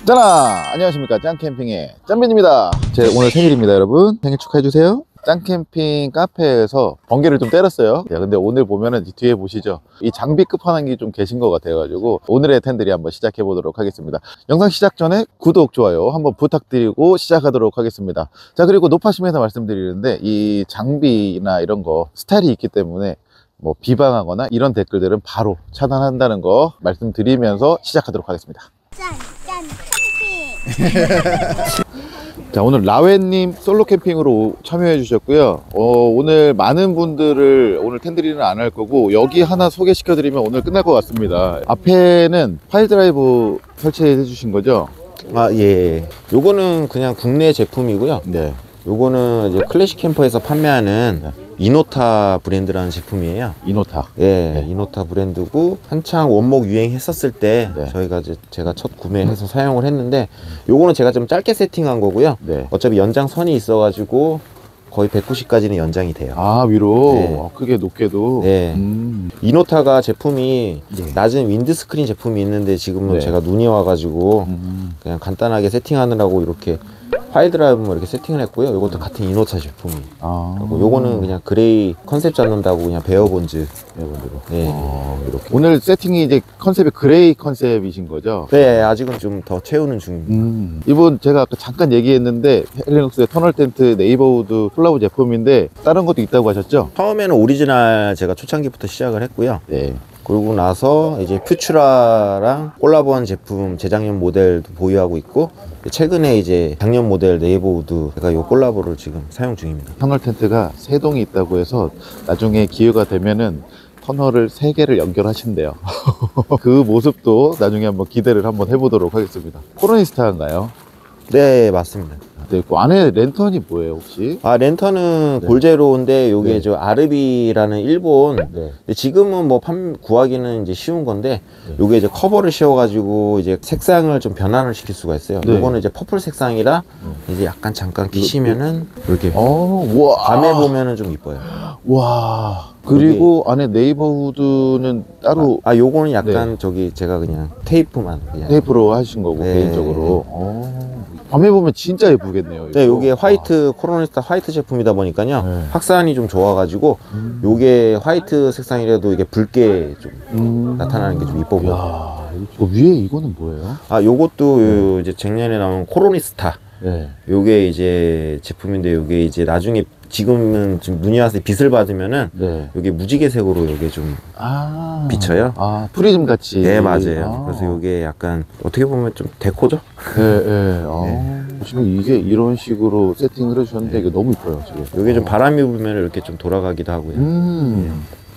짠아! 안녕하십니까, 짱캠핑의 짱빈입니다. 제 오늘 생일입니다. 여러분 생일 축하해주세요. 짱캠핑 카페에서 번개를 좀 때렸어요. 야, 근데 오늘 보면은 뒤에 보시죠, 이 장비 끝판왕이 좀 계신 것 같아가지고 오늘의 텐들이 한번 시작해 보도록 하겠습니다. 영상 시작 전에 구독, 좋아요 한번 부탁드리고 시작하도록 하겠습니다. 자, 그리고 높아심에서 말씀드리는데 이 장비나 이런 거 스타일이 있기 때문에 뭐 비방하거나 이런 댓글들은 바로 차단한다는 거 말씀드리면서 시작하도록 하겠습니다. 짠 캠핑. 자, 오늘 라웨님 솔로 캠핑으로 참여해 주셨고요. 오늘 많은 분들을 오늘 텐드리는 안 할 거고, 여기 하나 소개시켜 드리면 오늘 끝날 것 같습니다. 앞에는 파일 드라이브 설치해 주신 거죠? 아, 예. 요거는 그냥 국내 제품이고요. 네. 요거는 이제 클래식 캠퍼에서 판매하는 이노타 브랜드라는 제품이에요. 이노타. 예, 네. 이노타 브랜드고 한창 원목 유행했었을 때 네. 저희가 이제 제가 첫 구매해서 사용을 했는데, 요거는 제가 좀 짧게 세팅한 거고요. 네. 어차피 연장선이 있어가지고 거의 190까지는 연장이 돼요. 아, 위로. 네. 크게 높게도. 네. 이노타가 제품이 네. 낮은 윈드스크린 제품이 있는데 지금은 네. 제가 눈이 와가지고 그냥 간단하게 세팅하느라고 이렇게 파일 드라이브만 이렇게 세팅을 했고요. 이것도 같은 이노타 제품이. 아. 그리고 요거는 그냥 그레이 컨셉 잡는다고 그냥 베어본즈. 베어본즈로. 네. 이렇게. 오늘 세팅이 이제 컨셉이 그레이 컨셉이신 거죠? 네, 아직은 좀 더 채우는 중입니다. 이분 제가 아까 잠깐 얘기했는데 헬리눅스의 터널 텐트 네이버우드 콜라보 제품인데 다른 것도 있다고 하셨죠? 처음에는 오리지널 제가 초창기부터 시작을 했고요. 네. 그러고 나서 이제 퓨추라랑 콜라보한 제품 재작년 모델도 보유하고 있고, 최근에 이제 작년 모델 네이버우드 제가 요 콜라보를 지금 사용 중입니다. 터널 텐트가 3동이 있다고 해서 나중에 기회가 되면은 터널을 3개를 연결하신대요. 그 모습도 나중에 한번 기대를 한번 해보도록 하겠습니다. 코로니스타인가요? 네, 맞습니다. 네, 그 안에 랜턴이 뭐예요, 혹시? 아, 랜턴은 네. 골제로인데 요게 네. 저 아르비라는 일본, 네. 근데 지금은 뭐 구하기는 이제 쉬운 건데, 네. 요게 이제 커버를 씌워가지고 이제 색상을 좀 변환을 시킬 수가 있어요. 네. 요거는 이제 퍼플 색상이라 이제 약간 잠깐 키시면은 이렇게 우와. 밤에 보면은 좀 이뻐요. 와. 그리고 안에 네이버우드는 따로 요거는 약간 저기 제가 그냥 테이프만 그냥. 테이프로 하신 거고, 네. 개인적으로. 밤에 보면 진짜 예쁘겠네요. 네, 이거. 요게 화이트 코로니스타 화이트 제품이다 보니까요. 네. 확산이 좀 좋아가지고 요게 화이트 색상이라도 이게 붉게 좀 나타나는 게 좀 이뻐 보여요. 야, 이거 위에 이거는 뭐예요? 아, 요것도 요 이제 작년에 나온 코로니스타. 네. 요게 이제 제품인데, 요게 이제 나중에 지금은 좀 눈이 와서 빛을 받으면은 네. 요게 무지개색으로 요게 좀 비쳐요. 아, 프리즘 같이. 네, 맞아요. 그래서 요게 약간 어떻게 보면 좀 데코죠? 네, 네. 지금 이게 이런 식으로 세팅을 해주셨는데 이게 너무 이뻐요, 지금. 요게 좀 바람이 불면 이렇게 좀 돌아가기도 하고요.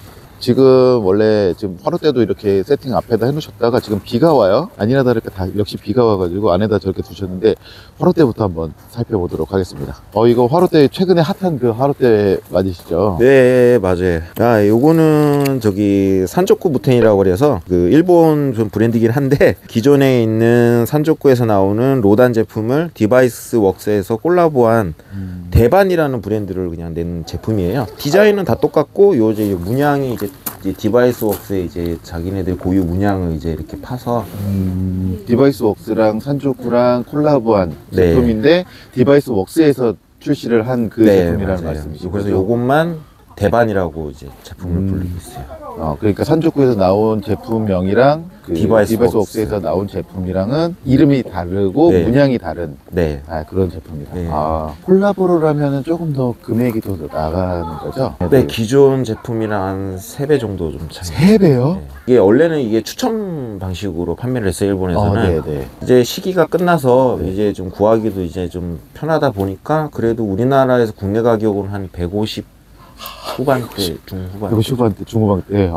지금 원래 지금 화로대도 이렇게 세팅 앞에다 해놓으셨다가 지금 비가 와요. 아니나 다를까 다 역시 비가 와가지고 안에다 저렇게 두셨는데, 화로대부터 한번 살펴보도록 하겠습니다. 이거 화로대 최근에 핫한 그 화로대 맞으시죠? 네, 맞아요. 아, 요거는 저기 산조쿠 무텐이라고 그래서 그 일본 좀 브랜드긴 한데, 기존에 있는 산조쿠에서 나오는 로단 제품을 디바이스 웍스에서 콜라보한 대반이라는 브랜드를 그냥 낸 제품이에요. 디자인은 다 똑같고, 요 이제 문양이 이제 디바이스 웍스에 이제 자기네들 고유 문양을 이제 이렇게 파서. 디바이스 웍스랑 산조쿠랑 콜라보한 네. 제품인데 디바이스 웍스에서 출시를 한 그 제품이라는 맞아요. 말씀이시죠? 그래서 요것만 대반이라고 이제 제품을 불리고 있어요. 그러니까 산조쿠에서 나온 제품명이랑 그 디바이스 웍스에서 나온 제품이랑은 이름이 다르고 네. 문양이 다른 네. 그런 제품이다. 네. 콜라보를 하면은 조금 더 금액이 더 나가는 거죠? 네, 기존 제품이랑 한 3배 정도 좀 차이. 3배요? 네. 이게 원래는 이게 추첨 방식으로 판매를 했어요, 일본에서는. 네. 이제 시기가 끝나서 이제 좀 구하기도 이제 좀 편하다 보니까, 그래도 우리나라에서 국내 가격은 한 150 후반대, 중후반대. 150 후반대, 중후반대.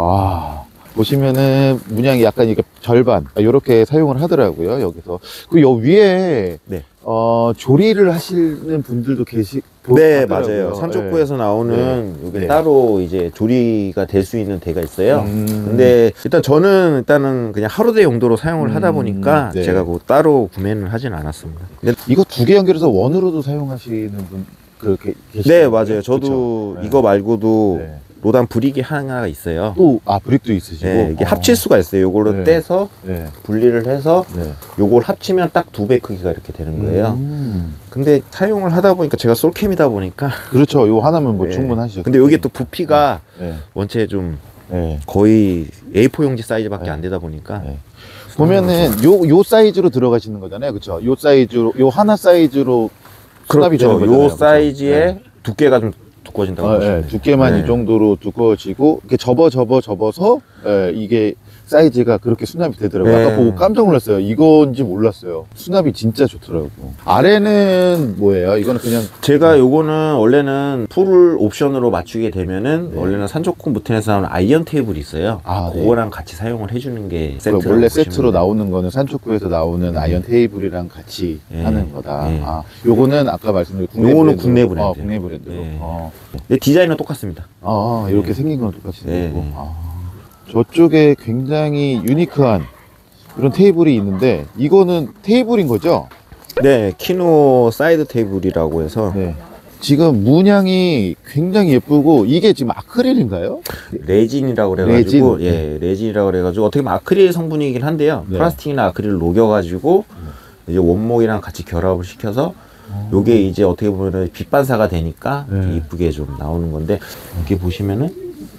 보시면은 문양이 약간 이게 절반 이렇게 사용을 하더라고요, 여기서. 그 위에 네. 조리를 하시는 분들도 네, 하더라고요. 맞아요. 산조쿠에서 나오는 네. 이게 네. 따로 이제 조리가 될 수 있는 데가 있어요. 근데 일단 저는 일단은 그냥 하루대 용도로 사용을 하다 보니까 네. 제가 뭐 따로 구매는 하진 않았습니다. 근데 이거 2개 연결해서 원으로도 사용하시는 분 그렇게 계시죠? 네, 맞아요. 저도 그쵸? 이거 말고도 네. 로단 브릭이 하나가 있어요. 또, 브릭도 있으시고. 네, 이게 합칠 수가 있어요. 요걸로 네. 떼서 네. 분리를 해서 네. 요걸 합치면 딱 2배 크기가 이렇게 되는 거예요. 근데 사용을 하다 보니까 제가 솔캠이다 보니까 그렇죠. 요 하나면 뭐 네. 충분하시죠. 근데 여기 또 부피가 네. 원체 좀 네. 거의 A4 용지 사이즈밖에 네. 안 되다 보니까 네. 보면은 요 사이즈로 들어가시는 거잖아요. 그렇죠? 요 사이즈로, 요 하나 사이즈로 수납이 되는 그렇죠. 거잖아요. 요 사이즈의 두께가 좀 두꺼워진다고 보시면 돼요. 두께만 네. 이 정도로 두꺼워지고 이렇게 접어서 이게 사이즈가 그렇게 수납이 되더라고요. 네. 아까 보고 깜짝 놀랐어요. 이건지 몰랐어요. 수납이 진짜 좋더라고. 아래는 뭐예요? 이거는 그냥 제가 요거는 원래는 풀 옵션으로 맞추게 되면은 네. 원래는 산조코 무텐에서 나오는 아이언 테이블이 있어요. 네. 그거랑 같이 사용을 해주는 게 세트라고 원래 보시면 세트로 돼요. 나오는 거는 산초코에서 나오는 아이언 테이블이랑 같이 네. 하는 거다. 네. 요거는 아까 말씀드린 국내 요거는 브랜드로. 국내 브랜드. 국내 브랜드로. 네. 근데 디자인은 똑같습니다. 이렇게 네. 생긴 건 똑같이 네. 생기고. 저쪽에 굉장히 유니크한 이런 테이블이 있는데 이거는 테이블인 거죠? 네, 키노 사이드 테이블이라고 해서 네. 지금 문양이 굉장히 예쁘고 이게 지금 아크릴인가요? 레진이라고 그래가지고 레진? 예, 레진이라고 그래가지고 어떻게 보면 아크릴 성분이긴 한데요. 네. 플라스틱이나 아크릴을 녹여가지고 이제 원목이랑 같이 결합을 시켜서 요게 이제 어떻게 보면은 빛 반사가 되니까 네. 이쁘게 좀 나오는 건데 이렇게 보시면은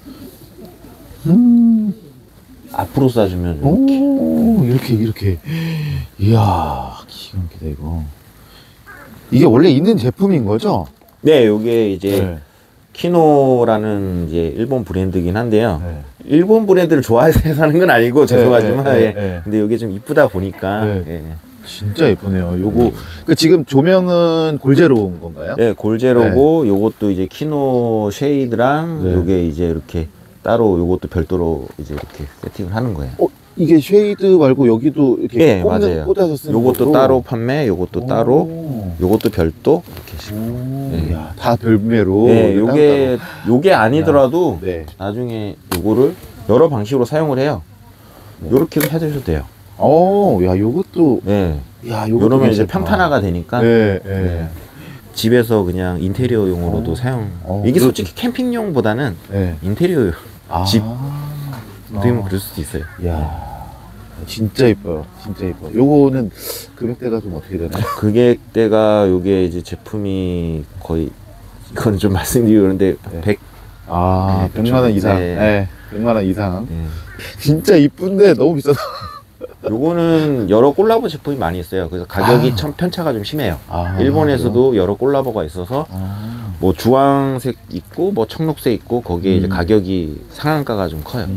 앞으로 쏴주면 이렇게 이야 기가 막히다 이거. 이게 원래 있는 제품인 거죠? 네, 요게 이제 네. 키노라는 이제 일본 브랜드긴 한데요. 네. 일본 브랜드를 좋아해서 사는 건 아니고 죄송하지만 네, 예. 네. 근데 이게 좀 이쁘다 보니까 네. 예. 진짜 예쁘네요. 요거 지금 조명은 골제로 온 건가요? 네, 골제로고 요것도 이제 키노 쉐이드랑 네. 요게 이제 이렇게 따로 요것도 별도로 이제 이렇게 세팅을 하는 거예요. 이게 쉐이드 말고 여기도 이렇게 네, 맞아요. 꽂아서 쓰는 요것도 거고. 따로 판매, 요것도 따로, 오. 요것도 별도 이렇게. 네. 야, 다 별매로. 네, 요게 아니더라도 네. 나중에 요거를 여러 방식으로 사용을 해요. 요렇게 해주셔도 돼요. 야, 요것도. 네. 야, 요것도. 요러면 이제 괜찮다. 평탄화가 되니까. 네, 네. 네. 집에서 그냥 인테리어용으로도 사용. 이게 솔직히 캠핑용보다는 네. 인테리어 집 아. 되면 그럴 수도 있어요. 야, 진짜 이뻐요. 진짜 이뻐. 요거는 금액대가 좀 어떻게 되나요? 가격대가 요게 이제 제품이 거의 이건 좀 말씀드리기 그런데 네. 100. 100만 원 이상. 네. 네. 100만 원 이상. 네. 진짜 이쁜데 너무 비싸다. 요거는 여러 콜라보 제품이 많이 있어요. 그래서 가격이 참 편차가 좀 심해요. 일본에서도 여러 콜라보가 있어서 뭐 주황색 있고 뭐 청록색 있고 거기에 이제 가격이 상한가가 좀 커요.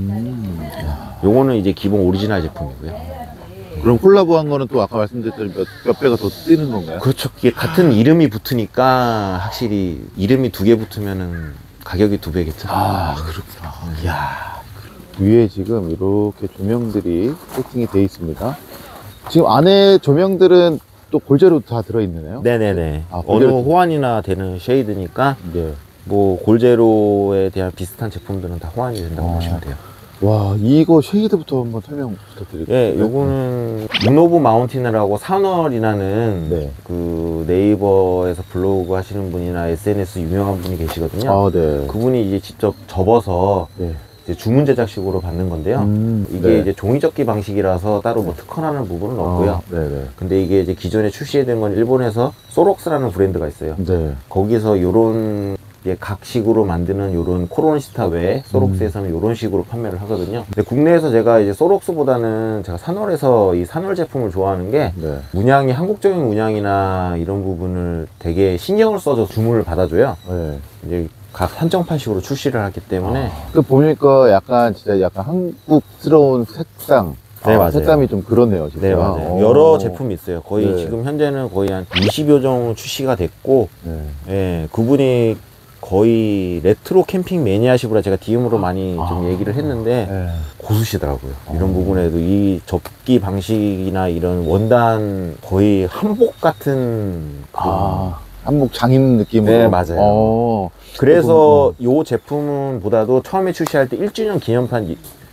요거는 이제 기본 오리지널 제품이고요. 그럼 콜라보한 거는 또 아까 말씀드렸던 몇 배가 더 뛰는 건가요? 그렇죠. 이게 같은 이름이 붙으니까 확실히 이름이 2개 붙으면은 가격이 2배겠죠. 그렇구나. 이야, 위에 지금 이렇게 조명들이 세팅이 돼 있습니다. 지금 안에 조명들은 또 골제로 다 들어있네요. 네네네. 어느 골제로. 호환이나 되는 쉐이드니까 네. 뭐 골제로에 대한 비슷한 제품들은 다 호환이 된다고 보시면 돼요. 와, 이거 쉐이드부터 한번 설명 부탁드릴게요. 예, 요거는 문오브 마운틴이라고 산월이라는 네. 그 네이버에서 블로그 하시는 분이나 SNS 유명한 분이 계시거든요. 네. 그분이 이제 직접 접어서 네. 이제 주문 제작식으로 받는 건데요. 이게 네. 이제 종이접기 방식이라서 따로 뭐 특허나는 부분은 없고요. 네네. 근데 이게 이제 기존에 출시된 건 일본에서 소록스라는 브랜드가 있어요. 네. 거기서 요런 이제 각식으로 만드는 요런 코로니스타 외에 소록스에서는 요런 식으로 판매를 하거든요. 근데 국내에서 제가 이제 소록스보다는 제가 산월에서 이 산월 제품을 좋아하는 게 네. 문양이 한국적인 문양이나 이런 부분을 되게 신경을 써서 주문을 받아줘요. 네. 이제 각 한정판식으로 출시를 하기 때문에 그 보니까 약간 진짜 약간 한국스러운 색상. 네, 맞아요. 색감이 좀 그렇네요, 진짜. 네, 맞아요. 오. 여러 제품이 있어요. 거의 네. 지금 현재는 거의 한 20여 종 출시가 됐고, 네. 예, 그분이 거의 레트로 캠핑 매니아식으로 제가 DM으로 많이 좀 얘기를 했는데, 네. 고수시더라고요. 이런 부분에도 이 접기 방식이나 이런 원단 거의 한복 같은 그런. 한복 장인 느낌으로. 네, 맞아요. 그래서 이 제품은 보다도 처음에 출시할 때 1주년 기념판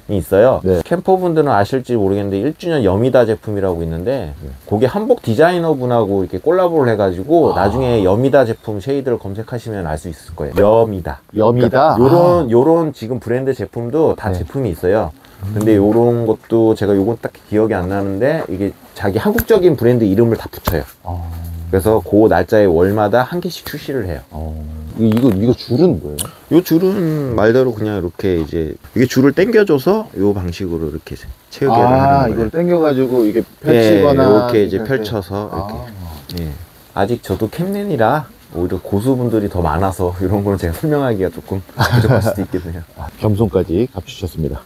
있어요. 네. 캠퍼분들은 아실지 모르겠는데 1주년 여미다 제품이라고 있는데 그게 한복 디자이너분하고 이렇게 콜라보를 해가지고 나중에 여미다 제품 쉐이드를 검색하시면 알 수 있을 거예요. 여미다. 여미다. 요런 지금 브랜드 제품도 다 네. 제품이 있어요. 근데 요런 것도 제가 요건 딱 기억이 안 나는데 이게 자기 한국적인 브랜드 이름을 다 붙여요. 그래서 그 날짜에 월마다 한 개씩 출시를 해요. 이거 줄은 뭐예요? 요 줄은 말대로 그냥 이렇게 이제 이게 줄을 당겨줘서 요 방식으로 이렇게 체육계를 하는 거예요. 이걸 당겨가지고 이게 펼치거나 이렇게 이제 펼쳐서 이렇게. 예. 아직 저도 캠넨이라 오히려 고수분들이 더 많아서 이런 거는 제가 설명하기가 조금 부족할 수도 있겠네요. 겸손까지 갖추셨습니다.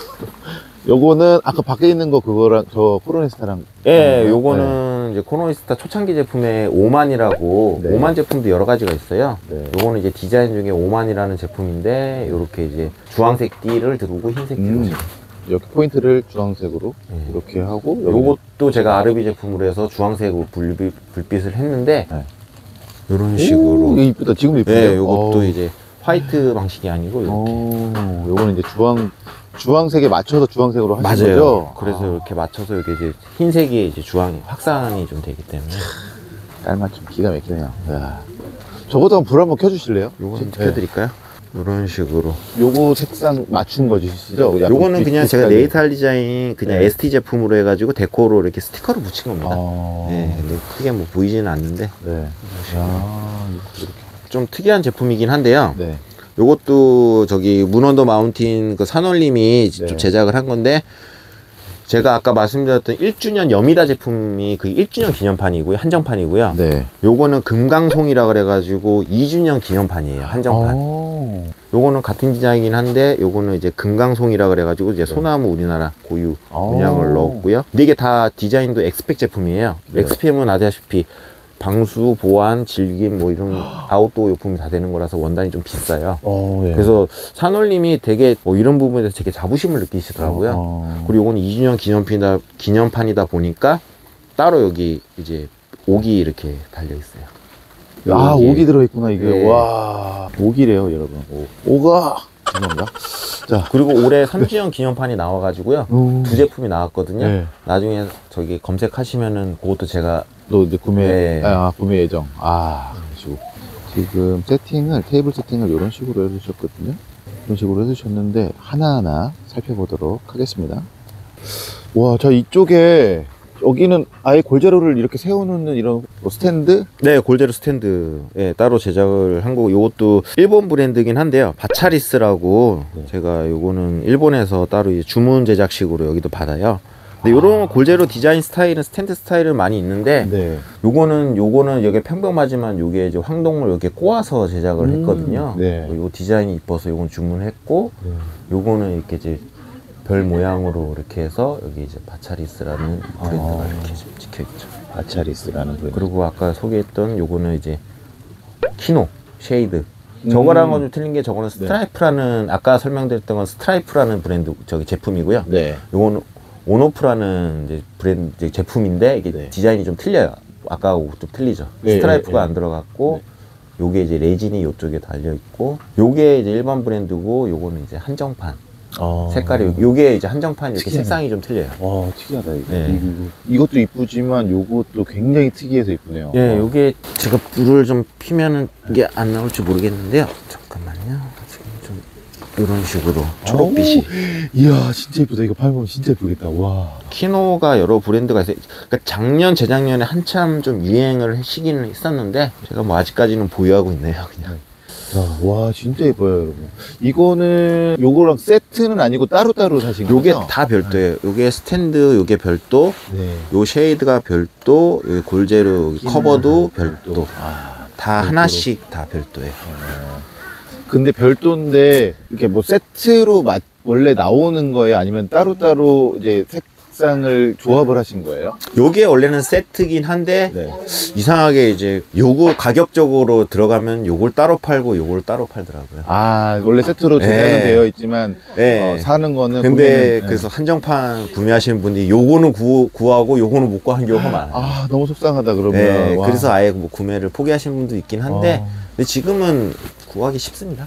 요거는 아까 밖에 있는 거 그거랑 저 코로네스타랑 예, 요거는 이제 코노이스타 초창기 제품에 오만이라고 네. 오만 제품도 여러 가지가 있어요. 네. 요거는 이제 디자인 중에 오만이라는 제품인데 요렇게 이제 주황색 띠를 두르고 흰색 띠를 이렇게 포인트를 주황색으로 네. 이렇게 하고 요것도 제가 아르비 제품으로 해서 주황색으로 불빛을 했는데 네. 요런 오, 식으로 이거 이쁘다. 지금 이쁘네요. 네, 요것도 이제 화이트 방식이 아니고 이렇게 요거는 이제 주황색에 맞춰서 주황색으로 하신 맞아요. 거죠? 그래서 이렇게 맞춰서 이렇게 이제 흰색이 이제 주황 확산이 좀 되기 때문에 깔맞춤 기가 막히네요. 야. 저것도 한번 불 한번 켜주실래요? 요거는 네. 켜드릴까요? 이런 식으로. 요거 색상 맞춘 거지시죠? 약간 요거는 그냥 제가 비슷하게. 네이탈 디자인 그냥 네. ST 제품으로 해가지고 데코로 이렇게 스티커를 붙인 겁니다. 네, 근데 크게 뭐 보이지는 않는데 네. 야, 이렇게. 좀 특이한 제품이긴 한데요. 네. 요것도 저기 문언더 마운틴 그 산월님이 네. 좀 제작을 한 건데 제가 아까 말씀드렸던 1주년 여미다 제품이 그 1주년 기념판이고요. 한정판이고요. 네. 요거는 금강송이라 그래가지고 2주년 기념판이에요. 한정판. 요거는 같은 디자인이긴 한데 요거는 이제 금강송이라 그래가지고 이제 소나무 우리나라 고유 문양을 넣었고요. 근데 이게 다 디자인도 엑스펙 제품이에요. 네. 엑스펙은 아시다시피 방수, 보안, 질김 뭐 이런 아웃도어 용품이 다 되는 거라서 원단이 좀 비싸요. 예. 그래서 산월님이 되게 뭐 이런 부분에 대해서 되게 자부심을 느끼시더라고요. 그리고 요거는 2주년 기념판이다 보니까 따로 여기 이제 옥이 이렇게 달려 있어요. 아, 여기에. 옥이 들어있구나, 이게. 네. 와, 옥이래요, 여러분. 옥아. 죄송합니다. 자. 그리고 올해 3주년 기념판이 나와가지고요. 두 제품이 나왔거든요. 네. 나중에 저기 검색하시면은 그것도 제가 또 이제 구매, 네. 구매 예정. 그러시고. 지금 테이블 세팅을 이런 식으로 해주셨거든요. 이런 식으로 해주셨는데, 하나하나 살펴보도록 하겠습니다. 와, 자, 이쪽에, 여기는 아예 골자로를 이렇게 세워놓는 이런 뭐 스탠드? 네, 골제로 스탠드 따로 제작을 한 거고 이것도 일본 브랜드긴 한데요. 바차리스라고 네. 제가 요거는 일본에서 따로 이제 주문 제작식으로 여기도 받아요. 근데 요런 골제로 디자인 스타일은 스탠드 스타일은 많이 있는데 네. 요거는 여기 평범하지만 요게 이제 황동을 이렇게 꼬아서 제작을 했거든요. 네. 요 디자인이 이뻐서 요건 주문했고 요거는 이렇게 이제 별 모양으로 이렇게 해서 여기 이제 바차리스라는 브랜드가 이렇게 좀 찍혀있죠. 바차리스라는 브랜드. 그리고 아까 소개했던 요거는 이제 키노 쉐이드. 저거랑 좀 틀린 게 저거는 스트라이프라는 아까 설명드렸던 건 스트라이프라는 브랜드 저기 제품이고요. 네. 요거는 온오프라는 이제 브랜드 이제 제품인데 이게 네. 디자인이 좀 틀려요. 아까하고 좀 틀리죠. 네, 스트라이프가 네, 안 들어갔고 요게 이제 레진이 요쪽에 달려 있고 요게 이제 일반 브랜드고 요거는 이제 한정판. 색깔이 요게 이제 한정판 이렇게 특이하네. 색상이 좀 틀려요. 와, 특이하다, 이거. 네. 이것도 이쁘지만 요것도 굉장히 특이해서 이쁘네요. 예, 요게 제가 불을 좀 피면은 이게 안 나올지 모르겠는데요. 잠깐만요. 지금 좀 이런 식으로 초록빛이. 이야, 진짜 이쁘다. 이거 팔면 진짜 이쁘겠다. 와. 키노가 여러 브랜드가 있어요. 그러니까 작년, 재작년에 한참 좀 유행을 시기는 했었는데 제가 뭐 아직까지는 보유하고 있네요, 그냥. 와, 진짜 예뻐요, 여러분. 이거는 요거랑 세트는 아니고 따로따로 사신 거죠? 요게 다 별도예요. 요게 스탠드, 요게 별도, 네. 요 쉐이드가 별도, 요 골제로 커버도 별도. 다 별도로. 하나씩 다 별도예요. 근데 별도인데 이렇게 뭐 세트로 원래 나오는 거예요? 아니면 따로따로 이제 색상을 조합을 하신 거예요? 요게 원래는 세트긴 한데 네. 이상하게 이제 요거 가격적으로 들어가면 요걸 따로 팔고 요걸 따로 팔더라고요. 원래 세트로 제작은 네. 되어 있지만 네. 사는 거는 근데 구매는- 그래서 한정판 구매하시는 분들이 요거는 구하고 요거는 못 구하는 경우가 많아요. 너무 속상하다 그러면. 네, 와. 그래서 아예 뭐 구매를 포기하시는 분도 있긴 한데 근데 지금은 구하기 쉽습니다.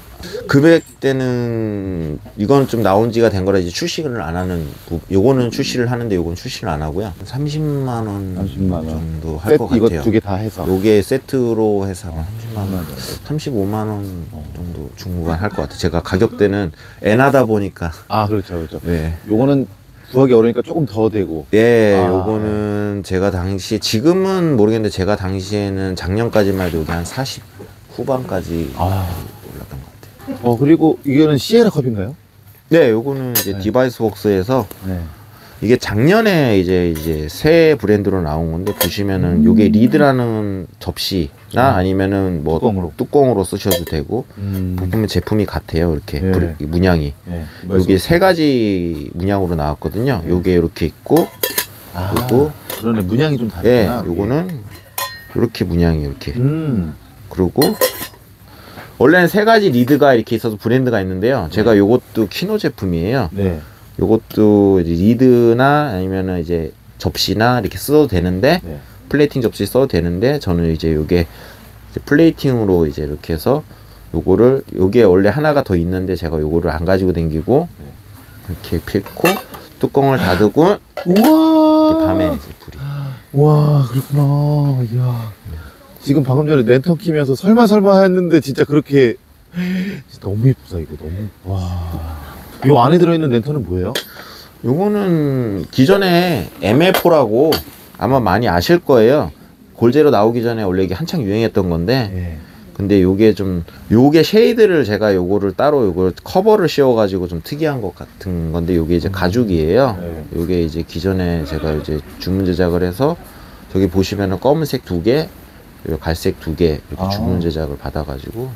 금액대는 이건 좀 나온 지가 된 거라 이제 출시를 안 하는 요거는 출시를 하는데 요건 출시를 안 하고요. 30만 원 30만 원 정도 할 것 같아요. 이거 두 개 다 해서 요게 세트로 해서 30만 원, 35만 원 정도 중후반 할 것 같아요. 제가 가격대는 애나다 보니까. 아 그렇죠 그렇죠. 네. 요거는 구하기 어려우니까 조금 더 되고. 예, 아. 요거는 제가 당시 지금은 모르겠는데 제가 당시에는 작년까지만 해도 여기 한 40 후반까지 아. 올랐던 것 같아요. 그리고 이거는 시에라 컵인가요? 네, 요거는 이제 네. 디바이스 웍스에서 네. 이게 작년에 이제 새 브랜드로 나온 건데 보시면은 요게 리드라는 접시나 아니면은 뭐 뚜껑으로 쓰셔도 되고 부품의 제품이 같아요. 이렇게 네. 문양이. 네. 요게 세 가지 문양으로 나왔거든요. 요게 이렇게 있고 그리고 그러네 문양이 좀 예, 다르구나. 요거는 이렇게 문양이 이렇게. 음. 그리고 원래는 세 가지 리드가 이렇게 있어서 브랜드가 있는데요. 제가 요것도 키노 제품이에요. 네. 요것도 이제 리드나 아니면은 이제 접시나 이렇게 써도 되는데 네. 플레이팅 접시 써도 되는데 저는 이제 요게 이제 플레이팅으로 이제 이렇게 해서 요게 원래 하나가 더 있는데 제가 요거를 안 가지고 댕기고 이렇게 필고 뚜껑을 닫고 우와. 이렇게 밤에 이제 불이. 와 그렇구나. 이야. 지금 방금 전에 랜턴 키면서 설마 했는데 진짜 그렇게 진짜 너무 예쁘다 이거 너무. 와. 요 안에 들어있는 랜턴은 뭐예요? 요거는 기존에 ML4라고 아마 많이 아실 거예요. 골제로 나오기 전에 원래 이게 한창 유행했던 건데 네. 근데 요게 쉐이드를 제가 요거를 따로 요걸 커버를 씌워가지고 좀 특이한 것 같은 건데 요게 이제 가죽이에요. 네. 요게 이제 기존에 제가 이제 주문 제작을 해서 저기 보시면은 검은색 2개, 그리고 갈색 2개 이렇게 주문 제작을 받아가지고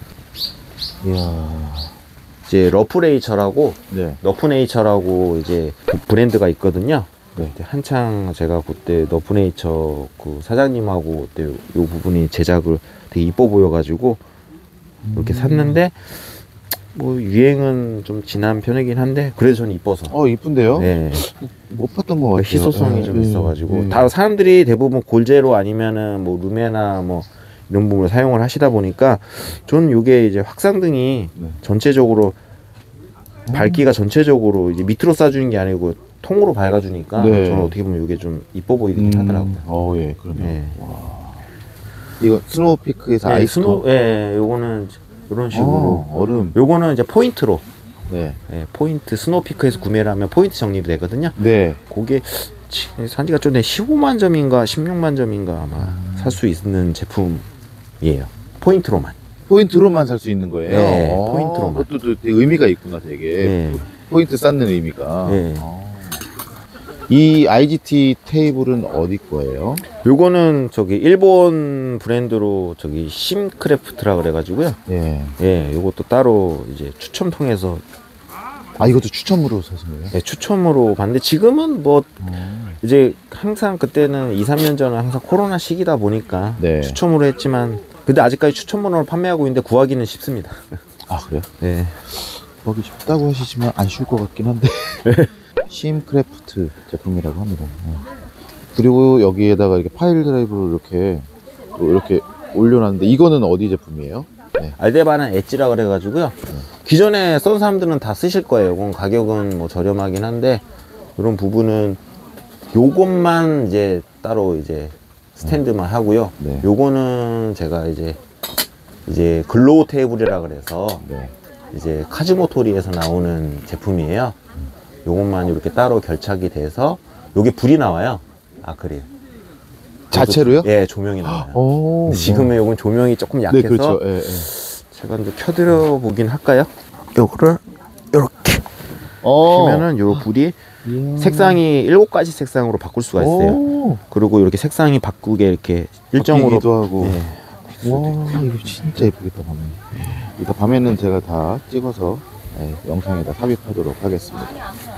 이야. 이제 러프네이처라고 네. 너프네이처라고 이제 브랜드가 있거든요. 네. 한창 제가 그때 너프네이처 그 사장님하고 그때 요 부분이 제작을 되게 이뻐 보여가지고 이렇게 샀는데 뭐 유행은 좀 지난 편이긴 한데 그래도 저는 이뻐서. 이쁜데요? 네. 못 봤던 것 같아요. 희소성이 좀 있어가지고 다 사람들이 대부분 골제로 아니면은 뭐 루메나 뭐 이런 부분을 사용을 하시다 보니까 저는 요게 이제 확산등이 전체적으로 밝기가 전체적으로 이제 밑으로 쏴주는 게 아니고 통으로 밝아주니까 저는 어떻게 보면 요게 좀 이뻐 보이긴 하더라고요. 예, 그러네요. 네. 이거 스노우피크에서 아이스 예, 요거는 이런 식으로 얼음. 요거는 이제 포인트로 네. 포인트 스노우피크에서 구매를 하면 포인트 적립이 되거든요. 네. 그게 산지가 좀 15만 점인가 16만 점인가 아마 살 수 있는 제품이에요. 포인트로만 살 수 있는 거예요. 네, 포인트로만. 그것도 되게 의미가 있구나, 되게. 네. 포인트 쌓는 의미가. 네. 이 IGT 테이블은 어디 거예요? 요거는 저기 일본 브랜드로 저기 심크래프트라 그래가지고요. 네. 예, 요것도 따로 이제 추첨 통해서 이것도 추첨으로 사신 거예요? 네, 추첨으로 봤는데 지금은 뭐 이제 항상 그때는 2, 3년 전은 항상 코로나 시기다 보니까 네. 추첨으로 했지만 근데 아직까지 추첨으로 판매하고 있는데 구하기는 쉽습니다. 그래요? 네. 구하기 쉽다고 하시지만 안 쉬울 것 같긴 한데. 심크래프트 제품이라고 합니다. 그리고 여기에다가 이렇게 파일 드라이브를 이렇게 올려놨는데 이거는 어디 제품이에요? 네. 알데바는 엣지라 그래가지고요. 기존에 쓴 사람들은 다 쓰실 거예요. 그건 가격은 뭐 저렴하긴 한데 이런 부분은 요것만 이제 따로 이제 스탠드만 하고요. 네. 요거는 제가 이제 글로우 테이블이라 그래서 네. 이제 카즈모토리에서 나오는 제품이에요. 요것만 이렇게 따로 결착이 돼서 요게 불이 나와요. 아크릴 자체로요? 예, 조명이 나와요. 오, 지금은 요건 조명이 조금 약해서 네, 그렇죠. 예, 예. 제가 이제 켜드려 보긴 할까요? 요거를 요렇게 켜면은 요 불이 색상이 7가지 색상으로 바꿀 수가 있어요. 그리고 이렇게 색상이 바꾸게 이렇게 일정으로 바뀌기도 하고. 예. 와, 이거 진짜 예쁘겠다, 밤에. 이거 밤에는 제가 다 찍어서 영상에다 삽입하도록 하겠습니다.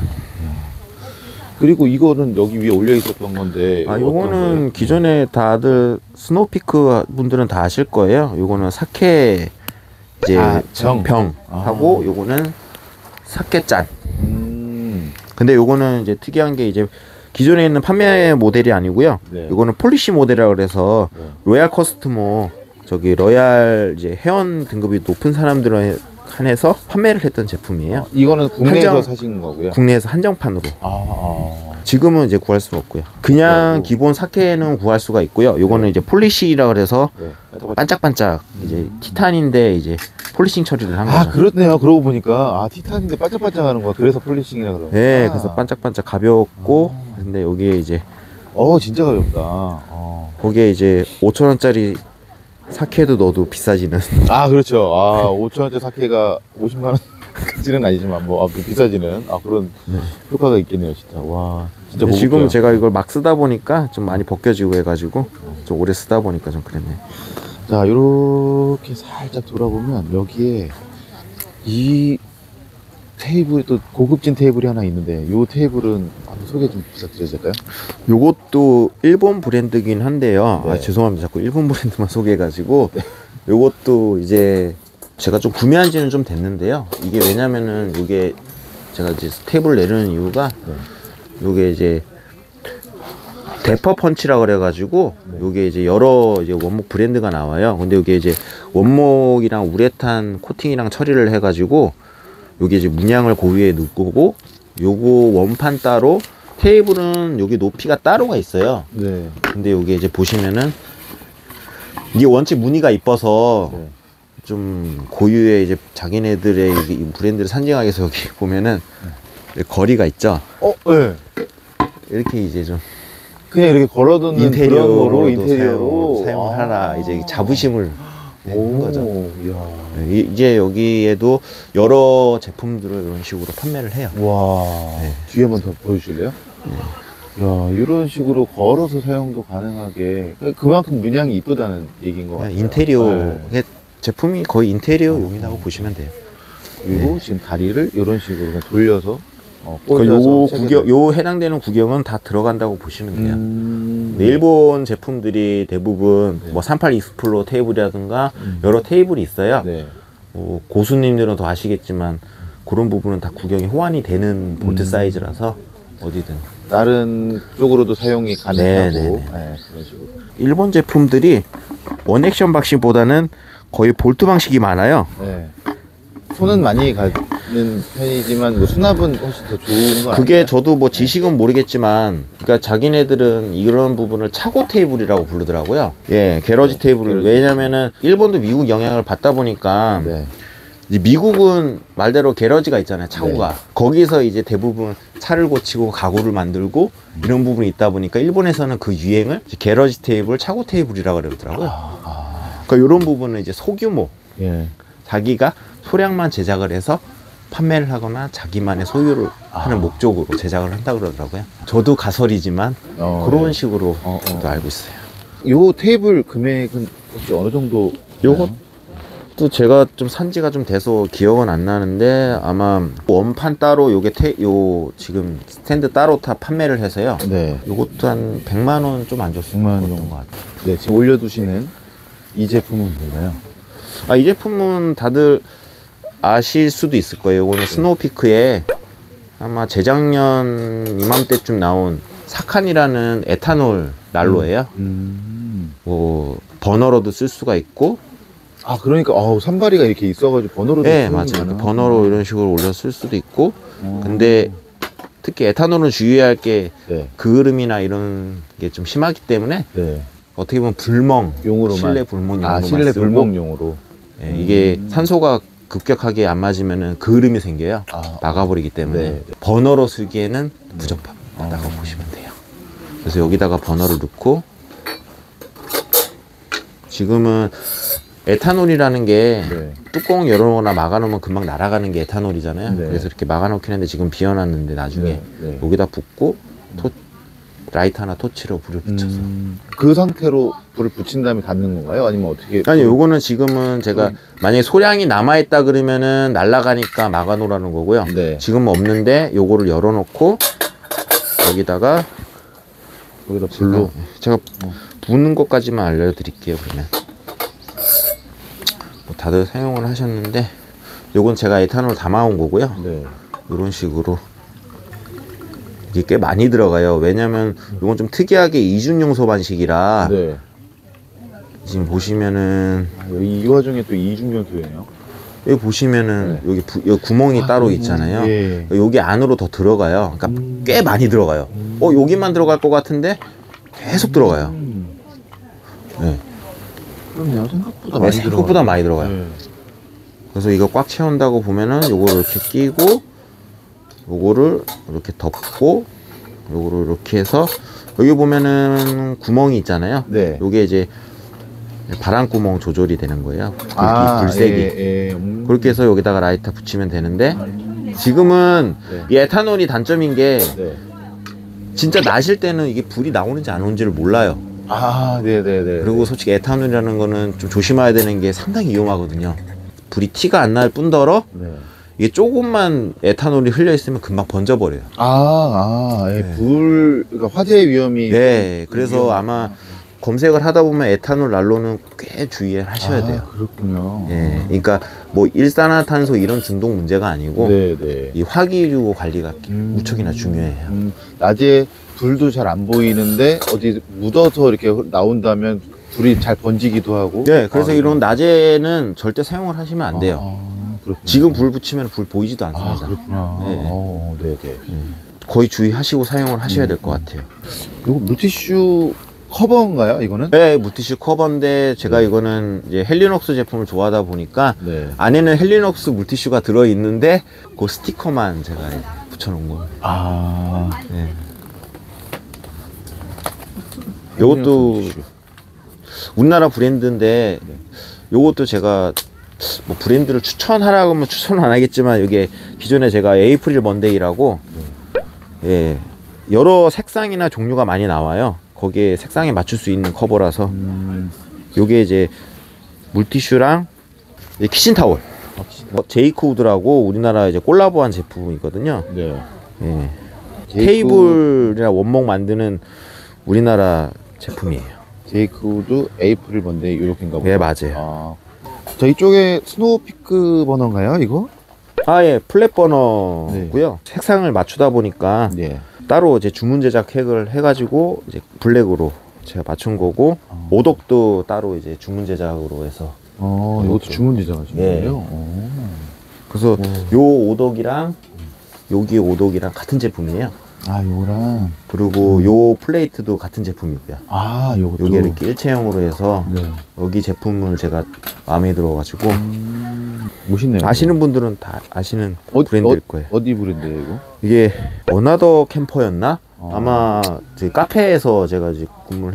그리고 이거는 여기 위에 올려 있었던 건데. 요거는 기존에 다들 스노우피크 분들은 다 아실 거예요. 요거는 사케 이제 병 하고 요거는 사케 짠. 근데 요거는 이제 특이한 게 이제 기존에 있는 판매 모델이 아니고요. 네. 요거는 폴리시 모델이라 그래서 로얄 커스트모 저기 로얄 이제 회원 등급이 높은 사람들에 한해서 판매를 했던 제품이에요. 이거는 국내에서 한정- 사신 거고요. 국내에서 한정판으로. 아. 지금은 이제 구할 수가 없고요. 그냥 아이고. 기본 사케는 구할 수가 있고요. 요거는 이제 폴리시라 그래서 네. 반짝반짝 이제 티탄인데 이제 폴리싱 처리를 한 아, 거죠. 그렇네요. 그러고 보니까 티탄인데 반짝반짝 하는 거야. 그래서 폴리싱이라 그러고. 네, 그래서 반짝반짝 가볍고 근데 여기에 이제 진짜 가볍다. 거기에 이제 5,000원짜리 사케도 넣어도 비싸지는. 그렇죠. 5,000원짜리 사케가 50만 원까지는 아니지만 비싸지는 그런 효과가 있겠네요, 진짜. 와, 진짜 근데 지금 고급져요. 제가 이걸 막 쓰다 보니까 좀 많이 벗겨지고 해가지고 좀 오래 쓰다 보니까 좀 그랬네. 자, 요렇게 살짝 돌아보면 여기에 이 테이블이 또 고급진 테이블이 하나 있는데 요 테이블은 한번 소개 좀 부탁드려도 될까요? 요것도 일본 브랜드긴 한데요. 네. 죄송합니다. 자꾸 일본 브랜드만 소개해가지고. 요것도 이제 제가 좀 구매한 지는 좀 됐는데요. 이게 왜냐면은 이게 제가 이제 테이블 내려는 이유가 요게 이제 데퍼 펀치라 그래가지고 요게 이제 여러 이제 원목 브랜드가 나와요. 근데 요게 이제 원목이랑 우레탄 코팅이랑 처리를 해가지고 요게 이제 문양을 고유에 넣고 요거 원판 따로 테이블은 여기 높이가 따로가 있어요. 네. 근데 여기 이제 보시면은 이게 원체 무늬가 이뻐서 네. 좀 고유의 이제 자기네들의 이 브랜드를 상징하기 위해서 여기 보면은 거리가 있죠. 네. 이렇게 이제 좀 그냥 이렇게 걸어두는 그런 거로 인테리어로 인테리어로 사용하라 이제 자부심을 내는 거죠. 이야. 이제 여기에도 여러 제품들을 이런 식으로 판매를 해요. 와. 네. 뒤에 한번 더 보여주실래요? 야, 이런 식으로 걸어서 사용도 가능하게 그만큼 문양이 이쁘다는 얘기인 것 같아요. 인테리어 네. 제품이 거의 인테리어용이라고 보시면 돼요. 그리고 지금 다리를 이런 식으로 그냥 돌려서 그러니까 요 꽂아서 구경, 요 해당되는 구경은 다 들어간다고 보시면 돼요. 네. 일본 제품들이 대부분 뭐 38 익스플로 테이블이라든가 여러 테이블이 있어요. 네. 뭐 고수님들은 더 아시겠지만 그런 부분은 다 구경이 호환이 되는 볼트 사이즈라서 어디든. 다른 쪽으로도 사용이 가능하고 네네네. 네, 그런 식으로. 일본 제품들이 원액션 방식보다는 거의 볼트 방식이 많아요. 네. 손은 많이 가는 편이지만 뭐 수납은 훨씬 더 좋은 거 그게 아니에요? 저도 뭐 지식은 모르겠지만, 그러니까 자기네들은 이런 부분을 차고 테이블이라고 부르더라고요. 예, 게러지 테이블을. 왜냐면은 일본도 미국 영향을 받다 보니까 네. 이제 미국은 말대로 게러지가 있잖아요, 차고가. 네. 거기서 이제 대부분 차를 고치고 가구를 만들고 이런 부분이 있다 보니까 일본에서는 그 유행을 이제 게러지 테이블, 차고 테이블이라고 그러더라고요. 그러니까 이런 부분은 이제 소규모, 예. 자기가 소량만 제작을 해서 판매를 하거나 자기만의 소유를 하는 목적으로 제작을 한다 그러더라고요. 저도 가설이지만 그런 네. 식으로 또 알고 있어요. 요 테이블 금액은 혹시 어느 정도? 요것도 제가 좀 산지가 좀 돼서 기억은 안 나는데 아마 원판 따로 요게 요 지금 스탠드 따로 다 판매를 해서요. 네. 요것도 한 100만 원 좀 안 줬을 100만 원 것 정도. 같아요. 네, 지금 올려두시는 이 제품은 뭔가요? 이 제품은 다들 아실 수도 있을 거예요. 이거는 스노우피크에 아마 재작년 이맘때쯤 나온 사칸이라는 에탄올 난로예요. 뭐 버너로도 쓸 수가 있고, 그러니까 산발이가 이렇게 있어가지고 번호로 네 맞아요. 버너로 이런 식으로 올려 쓸 수도 있고, 근데 특히 에탄올은 주의해야 할 게 네. 그을음이나 이런 게 좀 심하기 때문에 네. 어떻게 보면 불멍, 용으로만. 실내 불멍용으로만 실내 쓰고, 불멍용으로. 예, 이게 산소가 급격하게 안 맞으면은 그을음이 생겨요. 나가버리기 때문에 네. 버너로 쓰기에는 부적합하다고 보시면 돼요. 그래서 여기다가 버너를 넣고, 지금은 에탄올이라는 게 네. 뚜껑 열어놓거나 막아놓으면 금방 날아가는 게 에탄올이잖아요. 네. 그래서 이렇게 막아놓긴 했는데 지금 비워놨는데 나중에 네. 네. 여기다 붓고 라이터나 토치로 불을 붙여서. 그 상태로 불을 붙인 다음에 닫는 건가요? 아니면 어떻게? 아니, 요거는 지금은 제가 만약에 소량이 남아있다 그러면은 날아가니까 막아놓으라는 거고요. 네. 지금은 없는데 요거를 열어놓고 여기다가 불로. 제가 부는 것까지만 알려드릴게요. 그러면 뭐 다들 사용을 하셨는데 요건 제가 에탄올 담아온 거고요. 네. 이런 식으로 이게 꽤 많이 들어가요. 왜냐면 이건 좀 특이하게 이중용소 방식이라 네. 지금 보시면은 이 와중에 또 이중전 소리네요. 여기 보시면은 네. 여기 구멍이 따로 있잖아요. 예. 여기 안으로 더 들어가요. 그러니까 꽤 많이 들어가요. 여기만 들어갈 것 같은데 계속 들어가요. 네. 그럼요. 생각보다 네, 많이 생각보다 많이 들어가요. 네. 그래서 이거 꽉 채운다고 보면은 요거를 이렇게 끼고 요거를 이렇게 덮고 요거를 이렇게 해서 여기 보면은 구멍이 있잖아요. 네. 요게 이제 바람구멍 조절이 되는 거예요. 불색이. 예. 그렇게 해서 여기다가 라이터 붙이면 되는데 지금은 네. 이 에탄올이 단점인 게 네. 진짜 나실 때는 이게 불이 나오는지 안 오는지를 몰라요. 네네네. 그리고 솔직히 에탄올이라는 거는 좀 조심해야 되는 게 상당히 위험하거든요. 불이 티가 안 날 뿐더러 네. 이게 조금만 에탄올이 흘려 있으면 금방 번져버려요. 예. 네. 그러니까 화재 위험이. 네, 그래서 아마 검색을 하다 보면 에탄올 난로는 꽤 주의하셔야 돼요. 그렇군요. 예, 그러니까 뭐 일산화탄소 이런 중독 문제가 아니고 네네. 이 화기류 관리가 무척이나 중요해요. 낮에 불도 잘 안 보이는데 어디 묻어서 이렇게 나온다면 불이 잘 번지기도 하고. 네, 그래서 이런 낮에는 절대 사용을 하시면 안 돼요. 그렇군요. 지금 불 붙이면 불 보이지도 않습니다. 그렇구나. 네. 네네. 거의 주의하시고 사용을 하셔야 될 것 같아요. 이거 물티슈 커버인가요, 이거는? 네, 물티슈 커버인데 제가 이거는 이제 헬리녹스 제품을 좋아하다 보니까 네. 안에는 헬리녹스 물티슈가 들어 있는데 그 스티커만 제가 이제 붙여놓은 거예요. 네. 요것도 물티슈. 우리나라 브랜드인데 요것도 제가 뭐 브랜드를 추천하라고 하면 추천은 안 하겠지만 이게 기존에 제가 에이프릴 먼데이라고 예, 여러 색상이나 종류가 많이 나와요. 거기에 색상에 맞출 수 있는 커버라서 요게 이제 물티슈랑 키친타올 제이크우드라고 우리나라 이제 콜라보한 제품이거든요. 네. 예. 테이블이나 원목 만드는 우리나라 제품이에요. 제이크우드 에이프릴 먼데이 이렇게인가 보다. 예, 맞아요. 저 이쪽에 스노우피크 버너인가요, 이거? 예, 플랫 버너고요. 색상을 맞추다 보니까 네. 따로 이제 주문 제작 획을 해가지고 이제 블랙으로 제가 맞춘 거고 오독도 따로 이제 주문 제작으로 해서 이것도 주문 제작하신 예. 거예요? 그래서 요 오독이랑 여기 오독이랑 같은 제품이에요. 요거랑. 그리고 요 플레이트도 같은 제품이고요. 요것도. 요게 이렇게 일체형으로 해서 네. 여기 제품을 제가 마음에 들어가지고 멋있네요. 아시는 분들은 다 아시는 브랜드일 거예요. 어디 브랜드예요, 이거? 이게 어나더 캠퍼였나? 아마 저희 카페에서 제가 이제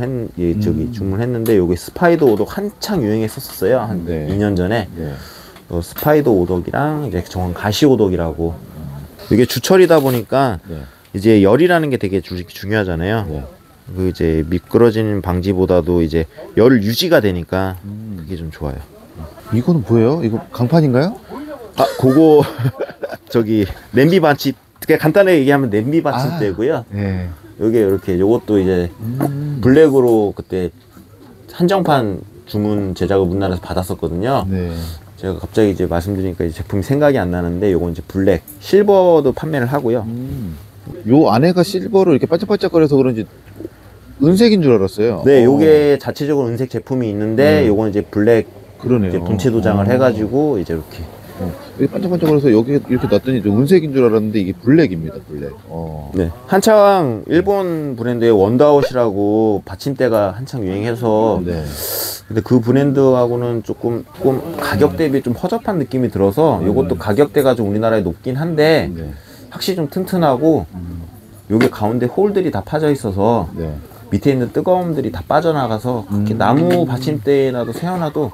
주문했는데 여기 스파이더 오독 한창 유행했었어요. 한 네. 2년 전에. 네. 스파이더 오독이랑 이제 정확한 가시 오독이라고. 이게 주철이다 보니까 네. 이제 열이라는 게 되게 중요하잖아요. 네. 그 이제 미끄러지는 방지보다도 이제 열 유지가 되니까 그게 좀 좋아요. 이거는 뭐예요? 이거 강판인가요? 그거 저기 냄비 받침, 그냥 간단하게 얘기하면 냄비 받침대고요. 네. 요게 이렇게 요것도 이제 블랙으로 그때 한정판 주문 제작을 우리나라에서 받았었거든요. 네. 제가 갑자기 이제 말씀드리니까 이제 제품이 생각이 안 나는데 요건 이제 블랙, 실버도 판매를 하고요. 요 안에가 실버로 이렇게 반짝반짝거려서 그런지 은색인 줄 알았어요. 네, 요게 자체적으로 은색 제품이 있는데 요건 이제 블랙 그러네요. 이제 분체 도장을 해가지고 이제 이렇게 여기 반짝반짝거려서 여기 이렇게 놨더니 좀 은색인 줄 알았는데 이게 블랙입니다, 블랙. 네, 한창 일본 브랜드의 원더아웃이라고 받침대가 한창 유행해서 네. 근데 그 브랜드하고는 조금 가격 대비 좀 허접한 느낌이 들어서 요것도 가격대가 좀 우리나라에 높긴 한데 네. 확실히 좀 튼튼하고 요게 가운데 홀들이 다 파져 있어서 네. 밑에 있는 뜨거움들이 다 빠져나가서 그렇게 나무 받침대라도 세워놔도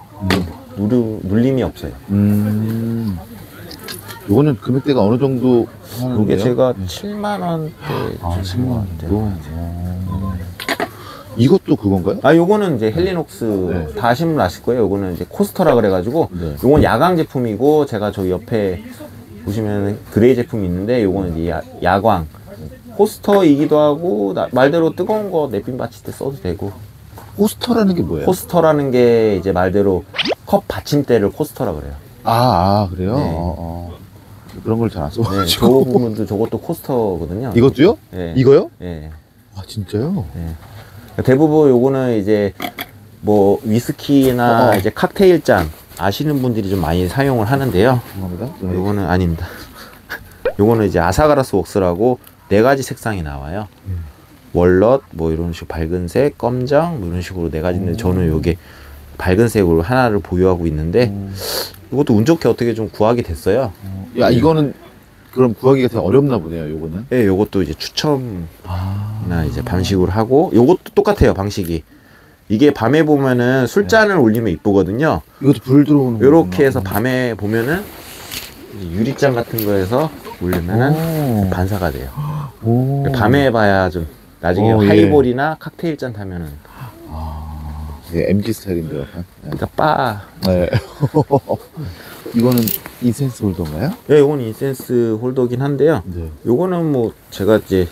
눌림이 없어요. 요거는 금액대가 어느 정도 하는데요? 요게 제가 7만 원대 주신 것 같아요. 이것도 그건가요? 요거는 이제 헬리녹스 네. 다 아시는 분 아실 거예요. 요거는 이제 코스터라 그래가지고 네. 요건 야광 제품이고 제가 저기 옆에 보시면 그레이 제품이 있는데 요거는 이제 야광 코스터이기도 하고 말대로 뜨거운 거 냅빈 받침대 써도 되고. 코스터라는 게 뭐예요? 코스터라는 게 이제 말대로 컵 받침대를 코스터라 그래요. 그래요? 네. 그런 걸 잘 안 네, 써가지고. 저 부분도 저것도 코스터거든요. 이것도요? 네. 이거요? 네. 진짜요? 네. 대부분 요거는 이제 뭐 위스키나 어. 이제 칵테일 잔 아시는 분들이 좀 많이 사용을 하는데요. 죄송합니다. 요거는 아닙니다. 요거는 이제 아사가라스 웍스라고 4가지 색상이 나와요. 월넛 뭐 이런 식으로 밝은색, 검정 뭐 이런 식으로 4가지인데 저는 요게 밝은색으로 하나를 보유하고 있는데 이것도 운 좋게 어떻게 좀 구하게 됐어요. 야, 이거는 그럼 구하기가 되게 어렵나 보네요, 요거는. 예, 요것도 이제 추첨이나 이제 방식으로 하고 요것도 똑같아요, 방식이. 이게 밤에 보면은 술잔을 올리면 이쁘거든요. 이것도 불 들어오는 요렇게 해서 밤에 보면은 유리잔 같은 거에서 올리면은 반사가 돼요. 오. 밤에 봐야 좀 나중에 오, 예. 하이볼이나 칵테일 잔 타면은 예, MG 스타일인데 약간. 그러니까 바. 네. 이거는 인센스 홀더인가요? 예, 요건 인센스 홀더긴 한데요. 네. 요거는 뭐 제가 이제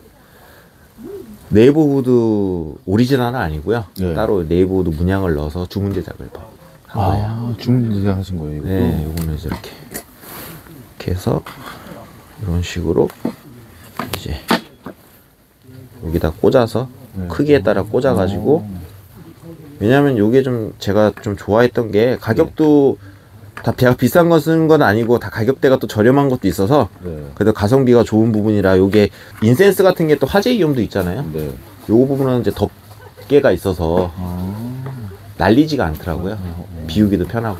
네이버후드 오리지널은 아니고요. 네. 따로 네이버후드 문양을 넣어서 주문 제작을 한 거예요. 아, 주문 제작하신 거예요, 이거? 네, 요거는 이제 이렇게 해서 이런 식으로 이제 여기다 꽂아서 네. 크기에 따라 꽂아가지고 왜냐면 요게 좀 제가 좀 좋아했던 게 가격도 다 비싼 거 쓰는 건 아니고 다 가격대가 또 저렴한 것도 있어서 네. 그래도 가성비가 좋은 부분이라 요게 인센스 같은 게 또 화재 위험도 있잖아요. 네. 요 부분은 이제 덮개가 있어서 날리지가 않더라고요. 비우기도 편하고.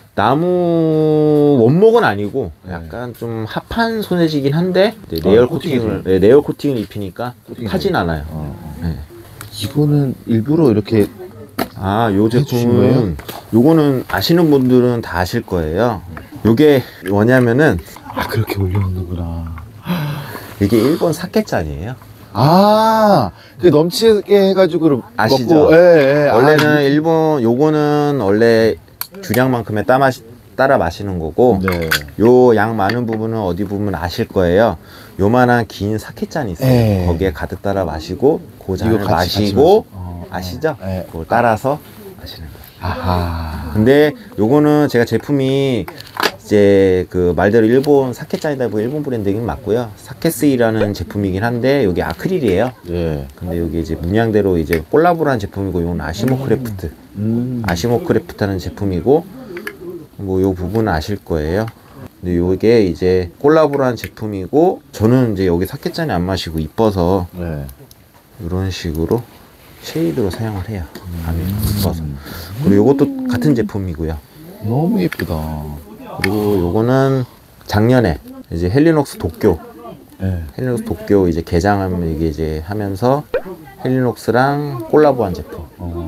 나무 원목은 아니고 약간 좀 합한 소재지긴 한데 이제 레이어 코팅을 레이어 코팅을 입히니까 타진 않아요. 네. 이거는 일부러 이렇게 아, 요 해주신 거예요? 제품은 요거는 아시는 분들은 다 아실 거예요. 요게 뭐냐면은 아, 그렇게 올려놓는구나. 이게 일본 사케잔이에요. 아, 그 넘치게 해가지고 아시죠? 먹고, 예, 예. 원래는 일본 요거는 원래 주량만큼에 따라 마시는 거고 네. 요 양 많은 부분은 어디 보면 아실 거예요. 요만한 긴 사케잔이 있어요. 예. 거기에 가득 따라 마시고 그 잔을 이거 같이 마시고 마시고. 아시죠? 예. 그걸 따라서 마시는 거예요. 아하. 근데 요거는 제가 제품이 이제 그 말대로 일본 사케잔이다 보니 일본 브랜드긴 맞고요. 사케스이라는 제품이긴 한데 여기 아크릴이에요. 예. 근데 여기 이제 문양대로 이제 콜라보한 제품이고 이건 아시모 크래프트. 아시모 크래프트라는 제품이고 뭐 요 부분은 아실 거예요. 근데 요게 이제 콜라보한 제품이고 저는 이제 여기 사케잔이 안 마시고 이뻐서 네. 이런 식으로 쉐이드로 사용을 해요. 밤에 이뻐서. 그리고 요것도 같은 제품이고요. 너무 예쁘다. 그리고 요거는 작년에 이제 헬리녹스 도쿄 예. 헬리녹스 도쿄 이제 개장하면 이게 이제 하면서 헬리녹스랑 콜라보한 제품.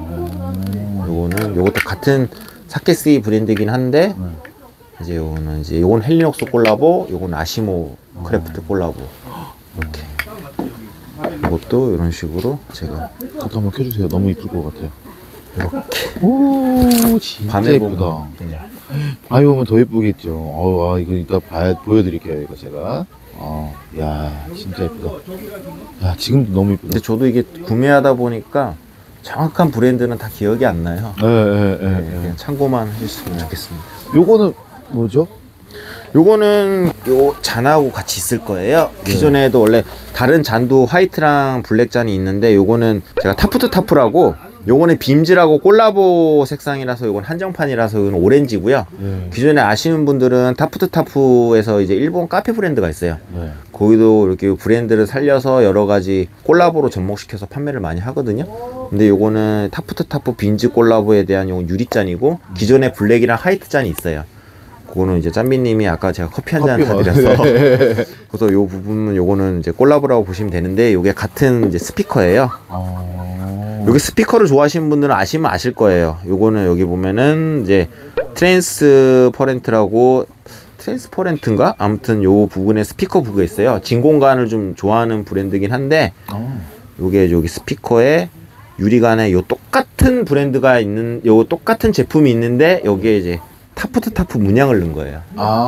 요거는 요것도 같은 사케스이 브랜드이긴 한데 이제 요건 헬리녹스 콜라보, 요건 아시모 크래프트 콜라보. 이렇게. 이것도 이런 식으로 제가 그것도 한번 켜주세요. 너무 이쁠 것 같아요. 이렇게 오, 진짜 밤에 예쁘다. 보면 밤에 보면 더 예쁘겠죠. 아, 이거 이따 보여드릴게요. 이거 제가. 야, 진짜 예쁘다. 야, 지금도 너무 예쁘다. 근데 저도 이게 구매하다 보니까 정확한 브랜드는 다 기억이 안 나요. 예. 그냥 참고만 해주시면 좋겠습니다. 요거는 뭐죠? 요거는 요 잔하고 같이 있을 거예요. 기존에도 원래 다른 잔도 화이트랑 블랙 잔이 있는데 요거는 제가 타프트 타프라고 요거는 빔즈라고 콜라보 색상이라서 요건 한정판이라서 이건 오렌지고요. 기존에 아시는 분들은 타프트 타프에서 이제 일본 카페 브랜드가 있어요. 네. 거기도 이렇게 브랜드를 살려서 여러 가지 콜라보로 접목시켜서 판매를 많이 하거든요. 근데 요거는 타프트 타프 빈즈 콜라보에 대한 요건 유리잔이고 기존에 블랙이랑 화이트 잔이 있어요. 그거는 이제 짬비님이 아까 제가 커피 한 잔 사드려서 그래서 요 부분은 요거는 이제 콜라보라고 보시면 되는데 요게 같은 이제 스피커예요. 여기 스피커를 좋아하시는 분들은 아시면 아실 거예요. 요거는 여기 보면은 이제 트랜스퍼런트라고 트랜스퍼런트인가? 아무튼 요 부분에 스피커 부가 있어요. 진공관을 좀 좋아하는 브랜드긴 한데 요게 여기 스피커에 유리관에 요 똑같은 브랜드가 있는 요 똑같은 제품이 있는데 여기에 이제 타프트 타프 문양을 넣은 거예요.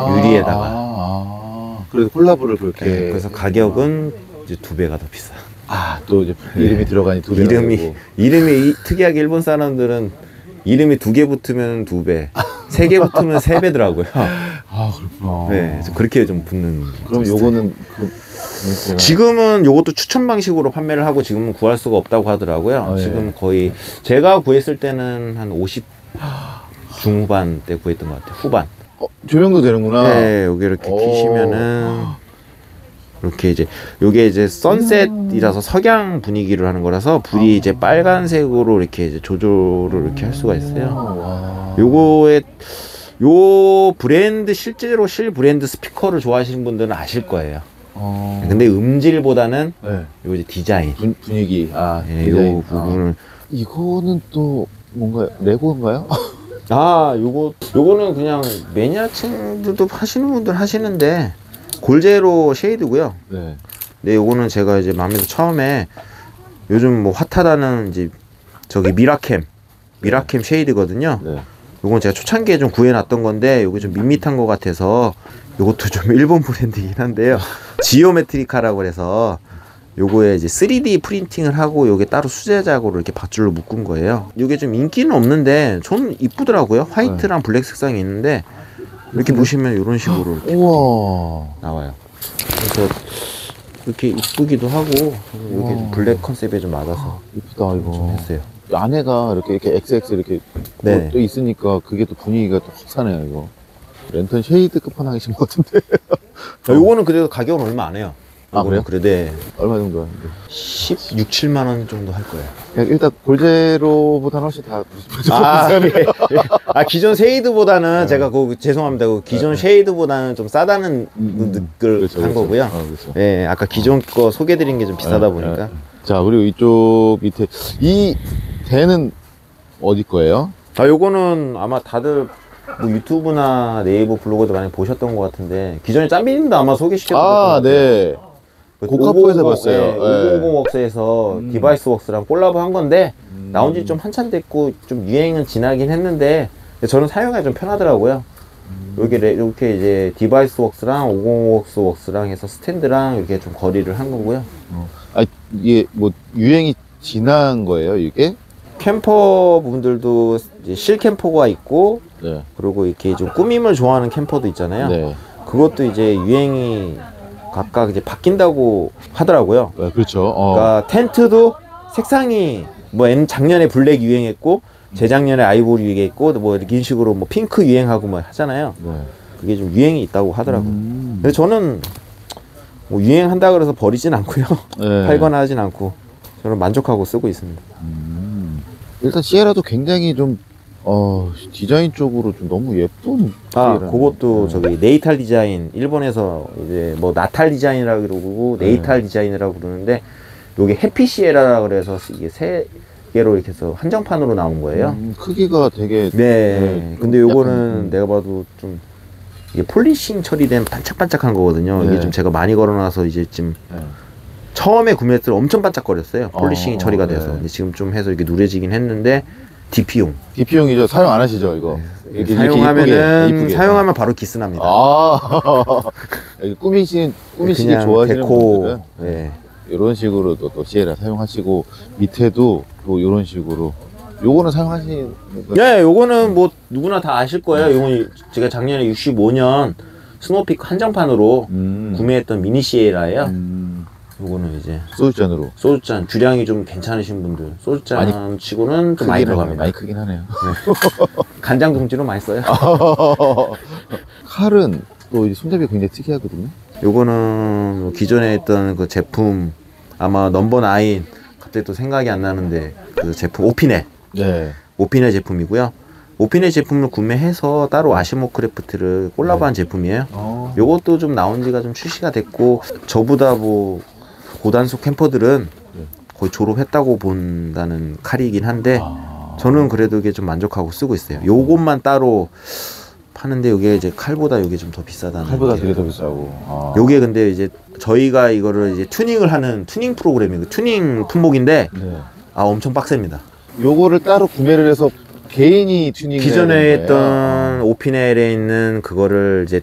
유리에다가. 그래서 콜라보를 그렇게. 네, 그래서 가격은 이제 2배가 더 비싸. 또 이제 이름이 들어가니 두 배가 되고. 이름이 특이하게 일본 사람들은 이름이 2개 붙으면 2배, 3개 붙으면 3배더라고요. 아, 그렇구나. 네, 그래서 그렇게 좀 붙는. 그럼 요거는 지금은 요것도 추천 방식으로 판매를 하고 지금은 구할 수가 없다고 하더라고요. 아, 예. 지금 거의 제가 구했을 때는 한 50 중후반 때 구했던 것 같아요. 후반. 조명도 되는구나. 네, 여기 이렇게 오. 키시면은 이렇게 이제 요게 이제 선셋이라서 석양 분위기를 하는 거라서 불이 이제 빨간색으로 이렇게 이제 조절을 이렇게 할 수가 있어요. 와. 요거에 요 브랜드 실제로 실 브랜드 스피커를 좋아하시는 분들은 아실 거예요. 근데 음질보다는 네. 요 이제 디자인, 분위기. 아, 예, 디자인. 요 부분을 이거는 또 뭔가 레고인가요? 요거는 그냥 매니아층들도 하시는 분들 하시는데 골제로 쉐이드고요. 네. 근데 요거는 제가 이제 마음에서 처음에 요즘 뭐 핫하다는 이제 저기 미라캠 쉐이드거든요. 네. 요건 제가 초창기에 좀 구해놨던 건데 요게 좀 밋밋한 것 같아서 요것도 좀 일본 브랜드이긴 한데요. 지오메트리카라고 해서 요거에 이제 3D 프린팅을 하고 요게 따로 수제작으로 이렇게 밧줄로 묶은 거예요. 요게 좀 인기는 없는데 좀 이쁘더라고요. 화이트랑 블랙 색상이 있는데 이렇게 보시면 이런 식으로 이렇게 우와. 나와요. 그래서 이렇게 이쁘기도 하고 요게 좀 블랙 컨셉에 좀 맞아서 이쁘다, 이거. 좀 했어요. 안에가 이렇게 XX 이렇게 네. 또 있으니까 그게 또 분위기가 또 확 사네요, 이거. 랜턴 쉐이드 끝판왕이신 것 같은데. 요거는 그래도 가격은 얼마 안 해요. 아, 그래요? 그래도 네. 얼마 정도 하는데? 16, 7만 원 정도 할 거예요. 그냥 일단 골제로보다는 훨씬 다 기존 쉐이드보다는 제가 죄송합니다. 기존 쉐이드보다는 좀 싸다는 걸 그렇죠, 한 그렇죠. 거고요. 그렇죠. 예, 아까 기존 거 소개드린 게 좀 비싸다 네, 보니까. 네. 자, 그리고 이쪽 밑에 이 대는 어디 거예요? 요거는 아마 다들 뭐 유튜브나 네이버 블로그도 많이 보셨던 것 같은데 기존에 짬비님도 아마 소개시켰던 아, 네. 고카포에서 봤어요. 네. 550 웍스에서 디바이스 웍스랑 콜라보 한 건데 나온 지 좀 한참 됐고 좀 유행은 지나긴 했는데 저는 사용하기 좀 편하더라고요. 이렇게 이제 디바이스 웍스랑 550 웍스랑 해서 스탠드랑 이렇게 좀 거리를 한 거고요. 아, 이게 뭐 유행이 지난 거예요, 이게? 캠퍼 분들도 이제 실 캠퍼가 있고 네. 그리고 이렇게 좀 꾸밈을 좋아하는 캠퍼도 있잖아요. 네. 그것도 이제 유행이 각각 이제 바뀐다고 하더라고요. 네, 그렇죠. 그러니까 텐트도 색상이 뭐 작년에 블랙 유행했고 재작년에 아이보리 유행했고 뭐 이런 식으로 뭐 핑크 유행하고 뭐 하잖아요. 네. 그게 좀 유행이 있다고 하더라고요. 근데 저는 뭐 유행한다 그래서 버리진 않고요. 네. 팔거나 하진 않고 저는 만족하고 쓰고 있습니다. 일단 시에라도 굉장히 좀 디자인 쪽으로 좀 너무 예쁜. 그것도 저기 네이탈 디자인, 일본에서 이제 뭐 나탈 디자인이라고 그러고 네이탈 디자인이라고 그러는데 요게 해피 시에라라 그래서 이게 세 개로 이렇게 해서 한정판으로 나온 거예요. 크기가 되게. 네. 근데 요거는 내가 봐도 좀 이게 폴리싱 처리된 반짝반짝한 거거든요. 네. 이게 좀 제가 많이 걸어놔서 이제 지금 네. 처음에 구매했을 때 엄청 반짝거렸어요. 폴리싱이 처리가 돼서. 네. 근데 지금 좀 해서 이렇게 누래지긴 했는데 DP용. DP용이죠. 사용 안 하시죠, 이거? 이렇게 사용하면은 이쁘게. 사용하면 바로 기스 납니다. 꾸미시기 그냥 좋아하시는 데코. 분들은 네. 이런 식으로 또 시에라 사용하시고 밑에도 또 이런 식으로 요거는 사용하시는 거. 네, 요거는 뭐 누구나 다 아실 거예요. 요건 제가 작년에 65년 스노피크 한정판으로 구매했던 미니 시에라예요. 요거는 이제 소주잔으로. 소주잔 주량이 좀 괜찮으신 분들 소주잔 치고는 좀 많이 들어갑니다. 많이 크긴 하네요. 간장 둥지로 많이 써요. 칼은 또 이제 손잡이가 굉장히 특이하거든요. 요거는 뭐 기존에 있던 그 제품 아마 넘버 9 갑자기 또 생각이 안 나는데 그 제품 오피넷 네. 오피넷 제품이고요. 오피넷 제품을 구매해서 따로 아시모크래프트를 콜라보한 제품이에요. 요것도 좀 나온 지가 좀 출시가 됐고 저보다 뭐 고단속 캠퍼들은 거의 졸업했다고 본다는 칼이긴 한데 저는 그래도 이게 좀 만족하고 쓰고 있어요. 요것만 따로 파는데 이게 이제 칼보다 이게 좀 더 비싸다는. 칼보다 되게 더 비싸고. 요게 근데 이제 저희가 이거를 이제 튜닝을 하는 튜닝 프로그램이고 튜닝 품목인데 네. 엄청 빡셉니다. 요거를 따로 구매를 해서 개인이 튜닝을 기존에 했던 오피넬에 있는 그거를 이제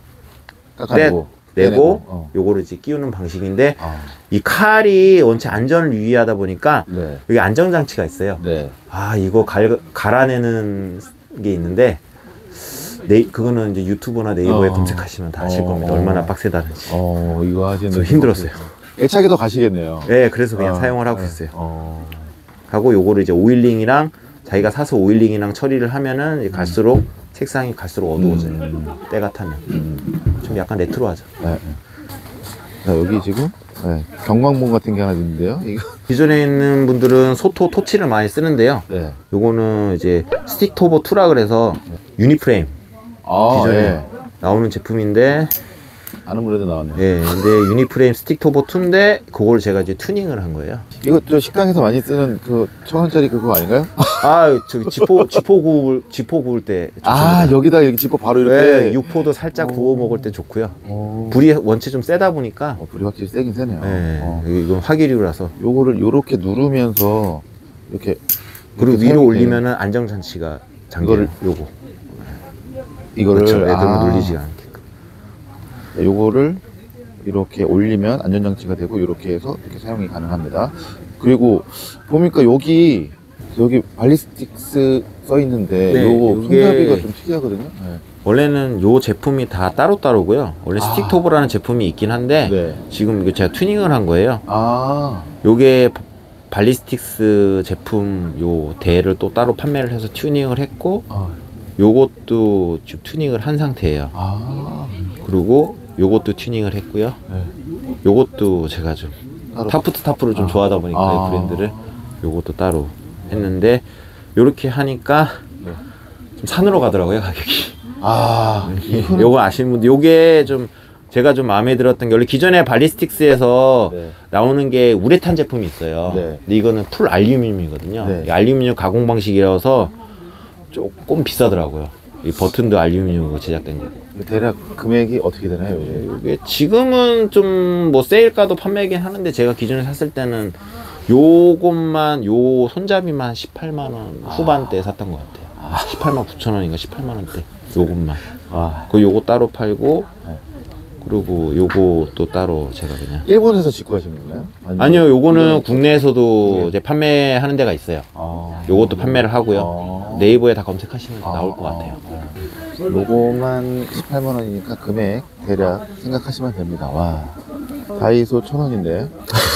내고 요거를 이제 끼우는 방식인데 이 칼이 원체 안전을 유의하다 보니까 네. 여기 안정장치가 있어요. 네. 이거 갈아내는 게 있는데 그거는 이제 유튜브나 네이버에 어. 검색하시면 다 아실 겁니다. 얼마나 빡세다는지. 이거 하시는 저 힘들었어요. 애착이 더 가시겠네요. 네, 그래서 그냥 사용을 하고 있어요. 하고 요거를 이제 오일링이랑 자기가 사서 오일링이랑 처리를 하면은 이제 갈수록 색상이 갈수록 어두워져요. 때가 타면. 좀 약간 레트로하죠. 네. 자, 여기 지금 경광봉 같은 게 하나 있는데요. 이거. 기존에 있는 분들은 소토 토치를 많이 쓰는데요. 네. 요거는 이제 스틱토버 2라 그래서 유니프레임 기존에 나오는 제품인데, 아는 브랜드 나왔네요. 예, 근데 유니프레임 스틱토버 2인데 그걸 제가 이제 튜닝을 한 거예요. 이거 저 식당에서 많이 쓰는 그 1,000원짜리 그거 아닌가요? 아, 저기 지포 구울 때 좋습니다. 여기다 이렇게 짚고 바로 이렇게. 네, 육포도 살짝 구워 먹을 때 좋고요. 오. 불이 원체 좀 세다 보니까 불이 확실히 세긴 세네요. 네, 이건 화기류라서. 요거를 요렇게 누르면서 이렇게 그리고 이렇게 위로 사용이 올리면은 안정장치가 잠겨요. 요거. 이거를 그렇죠. 애들은 눌리지 않게끔. 요거를 이렇게 올리면 안전장치가 되고 이렇게 해서 이렇게 사용이 가능합니다. 그리고 보니까 여기 발리스틱스 써 있는데 네, 요거 요게- 손잡이가 좀 특이하거든요. 네. 원래는 요 제품이 다 따로따로고요. 원래 스틱토브라는 제품이 있긴 한데 네. 지금 이거 제가 튜닝을 한 거예요. 요게 발리스틱스 제품 요 대를 또 따로 판매를 해서 튜닝을 했고, 요것도 지금 튜닝을 한 상태예요. 그리고 요것도 튜닝을 했고요. 네. 요것도 제가 좀 타프트 타프를 좀 좋아하다 보니까 이 브랜드를 요것도 따로 했는데, 요렇게 하니까 좀 산으로 가더라고요, 가격이. 요거 아시는 분들, 요게 좀 제가 좀 마음에 들었던 게, 원래 기존에 발리스틱스에서 나오는 게 우레탄 제품이 있어요. 근데 이거는 풀 알루미늄이거든요. 이 알루미늄 가공 방식이라서 조금 비싸더라고요. 이 버튼도 알루미늄으로 제작된 거. 대략 금액이 어떻게 되나요? 이게 지금은 좀 뭐 세일가도 판매하긴 하는데, 제가 기존에 샀을 때는 요것만, 요 손잡이만 18만 원 후반대에 샀던 것 같아요. 18만 9천 원인가 18만 원대. 요것만. 그 요거 따로 팔고, 그리고 요거 또 따로 제가 그냥. 일본에서 직구하신 건가요? 아니요, 요거는 국내에서도 이제 판매하는 데가 있어요. 요것도 판매를 하고요. 네이버에 다 검색하시면 나올 것 같아요. 요거만 18만 원이니까 금액 대략 생각하시면 됩니다. 와, 다이소 1,000원인데.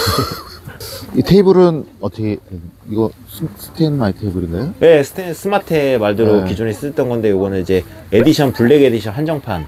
이 테이블은 어떻게, 이거 스테인마이 테이블인가요? 네, 스마트의 말대로 네. 기존에 쓰던 건데, 요거는 이제 에디션, 블랙 에디션 한정판.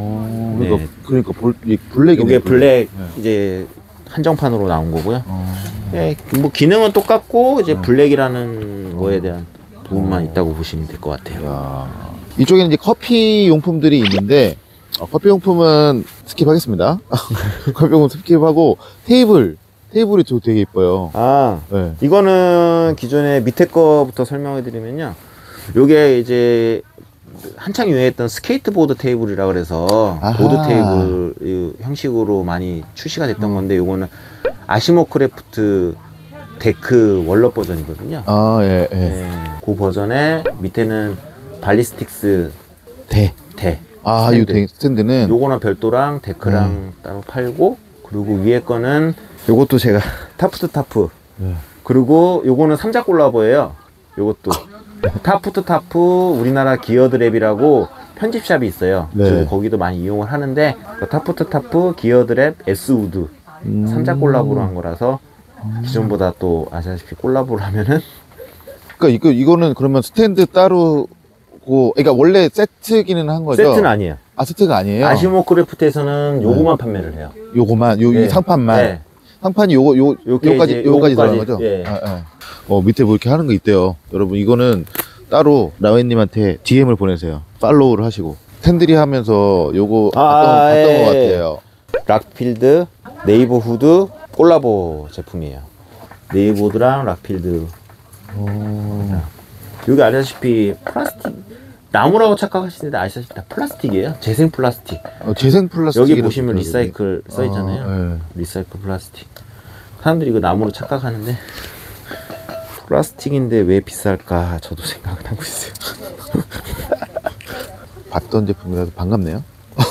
그러니까 블랙이네. 요게 블랙 이제 한정판으로 나온 거고요. 네, 뭐 기능은 똑같고 이제 블랙이라는 거에 대한 부분만 있다고 보시면 될 것 같아요. 이쪽에는 이제 커피 용품들이 있는데, 커피 용품은 스킵하겠습니다. 커피 용품 스킵하고 테이블이 저 되게 이뻐요. 네. 이거는 기존에 밑에 거부터 설명해 드리면요, 요게 이제 한창 유행했던 스케이트보드 테이블이라 그래서 보드 테이블 형식으로 많이 출시가 됐던 건데, 요거는 아시모크래프트 데크 월럽 버전이거든요. 그 버전에 밑에는 발리스틱스 대. 이 스탠드는 요거는 별도랑 데크랑 따로 팔고, 그리고 위에 거는 요것도 제가 타프트 타프. 그리고 요거는 삼자 콜라보예요. 요것도 타프트 타프 우리나라 기어드랩이라고 편집샵이 있어요. 지금 거기도 많이 이용을 하는데, 타프트 타프 기어드랩 S우드 삼자 콜라보로 한 거라서 기존보다 또 아시다시피 콜라보를 하면은, 그러니까 이거는 그러면 스탠드 따로고, 그러니까 원래 세트기는 한 거죠? 세트는 아니에요. 세트가 아니에요? 아시모크래프트에서는 요거만 판매를 해요. 요거만, 이 상판만. 상판이 요까지 들어간 거죠? 밑에 뭐 이렇게 하는 거 있대요. 여러분, 이거는 따로 라웬님한테 DM을 보내세요. 팔로우를 하시고. 팬들이 하면서 요거 봤던 것 같아요. 락필드 네이버후드 콜라보 제품이에요. 네이버드랑 락필드. 여기 아시다시피 플라스틱, 나무라고 착각하시는데 아시다시피 다 플라스틱이에요. 재생 플라스틱. 재생 플라스틱. 여기 보시면 리사이클 써 있잖아요. 리사이클 플라스틱. 사람들이 이거 나무로 착각하는데 플라스틱인데 왜 비쌀까 저도 생각을 하고 있어요. 봤던 제품이라서 반갑네요.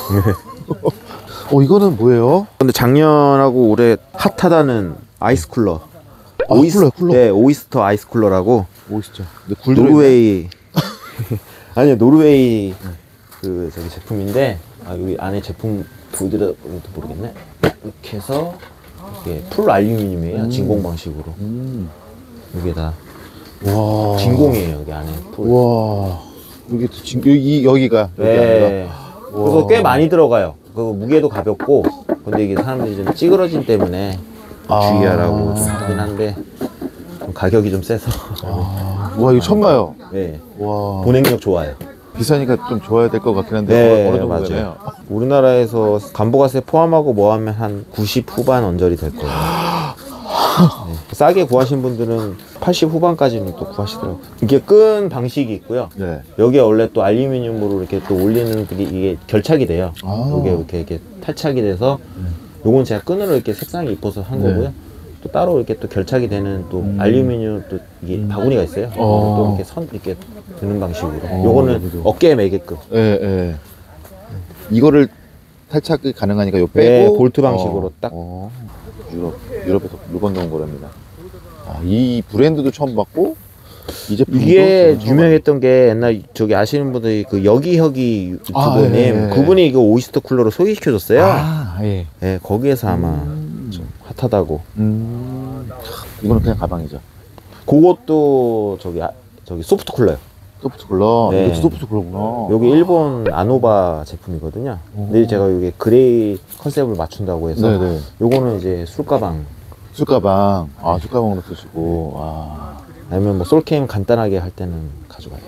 이거는 뭐예요? 근데 작년하고 올해 핫하다는 아이스 쿨러. 쿨러. 네, 오이스터 아이스 쿨러라고. 오이스터. 노르웨이. 아니요, 노르웨이 그 저기 제품인데 여기 안에 제품 보여드려도 모르겠네. 이렇게 해서 이게 풀 알루미늄이에요. 진공 방식으로. 이게 다 와. 진공이에요. 여기 안에 풀. 와. 여기가. 네. 그래서 와. 꽤 많이 들어가요. 그 무게도 가볍고. 근데 이게 사람들이 좀 찌그러짐 때문에 주의하라고 좀 하긴 한데 좀 가격이 좀 세서. 와, 이거 처음 봐요. 네. 와. 보냉력 좋아요. 비싸니까 좀 좋아야 될 것 같긴 한데 네, 어느 정도 맞아요. 되나요? 우리나라에서 간보가세 포함하고 뭐 하면 한 90 후반 언저리 될 거예요. 네. 싸게 구하신 분들은 80 후반까지는 또 구하시더라고요. 이게 끈 방식이 있고요. 네. 여기에 원래 또 알루미늄으로 이렇게 또 올리는 게 이게 결착이 돼요. 이게 이렇게 탈착이 돼서 요건 제가 끈으로 이렇게 색상이 이뻐서 한 네. 거고요. 또 따로 이렇게 또 결착이 되는 또 알루미늄 또 이게 바구니가 있어요. 또 이렇게 선 이렇게 드는 방식으로. 요거는 그래도. 어깨에 매게끔. 예, 예. 이거를 탈착이 가능하니까 요 빼고 네, 볼트 방식으로 딱. 유럽에서 물건 넣은 거랍니다. 이 브랜드도 처음 봤고 이 제품도 이게 저는 처음 유명했던 게 옛날 저기 아시는 분들이 그 여기혁이 유튜버님 예. 그분이 이거 오이스터 쿨러로 소개시켜줬어요. 예. 네, 거기에서 아마 좀 핫하다고. 이거는 그냥 가방이죠. 그것도 저기 소프트 쿨러요. 소프트 쿨러. 네. 이것도 소프트 쿨러구나. 여기 일본 아노바 제품이거든요. 근데 제가 이게 그레이 컨셉을 맞춘다고 해서 네네. 요거는 이제 술가방 술가방. 술가방으로 쓰시고. 아니면 뭐 솔게임 간단하게 할 때는 가져가요.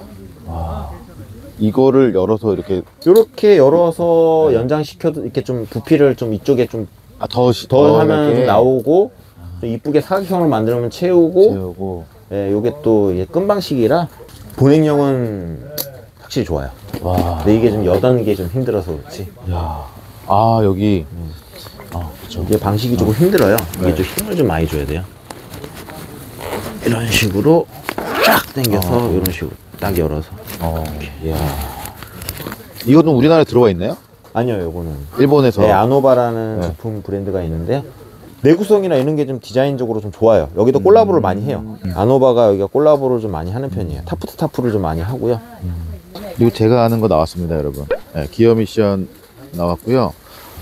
이거를 열어서 이렇게 이렇게 열어서 연장시켜도 이렇게 좀 부피를 좀 이쪽에 좀 더 하면 좀 나오고 좀 이쁘게 사각형으로 만들면 채우고 채우고. 예, 요게 또 이게 끈 방식이라 보냉력은 확실히 좋아요. 와. 근데 이게 좀 여다는 게 좀 힘들어서 그렇지. 야. 여기. 그쵸. 이게 방식이 조금 힘들어요. 이게 네. 좀 힘을 좀 많이 줘야 돼요. 이런 식으로 쫙 당겨서 이런 식으로 딱 열어서. 이야. 이것도 우리나라에 들어와 있나요? 아니요, 요거는 일본에서. 네, 아노바라는 네. 제품 브랜드가 있는데요. 내구성이나 이런 게 좀 디자인적으로 좀 좋아요. 여기도 콜라보를 많이 해요. 아노바가 여기가 콜라보를 좀 많이 하는 편이에요. 타프트 타프를 좀 많이 하고요. 그리고 제가 아는 거 나왔습니다, 여러분. 네, 기어 미션 나왔고요.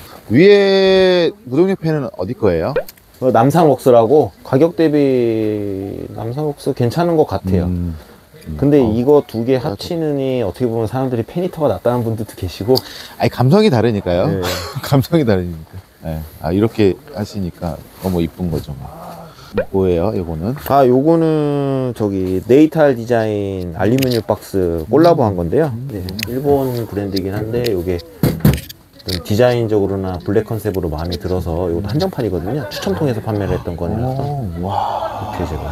위에 무동력 팬은 어디 거예요? 남산웍스라고 가격 대비 남산웍스 괜찮은 것 같아요. 근데 이거 두 개 합치느니 어떻게 보면 사람들이 페니터가 낫다는 분들도 계시고. 아니, 감성이 다르니까요. 네. 감성이 다르니까. 네. 이렇게 하시니까 너무 이쁜 거죠. 뭐예요, 이거는? 요거는 저기 네이탈 디자인 알루미늄 박스 콜라보 한 건데요. 네, 일본 브랜드이긴 한데 요게 좀 디자인적으로나 블랙 컨셉으로 마음에 들어서 이것도 한정판이거든요. 추첨 통해서 판매를 했던 거라서 와. 이렇게 제가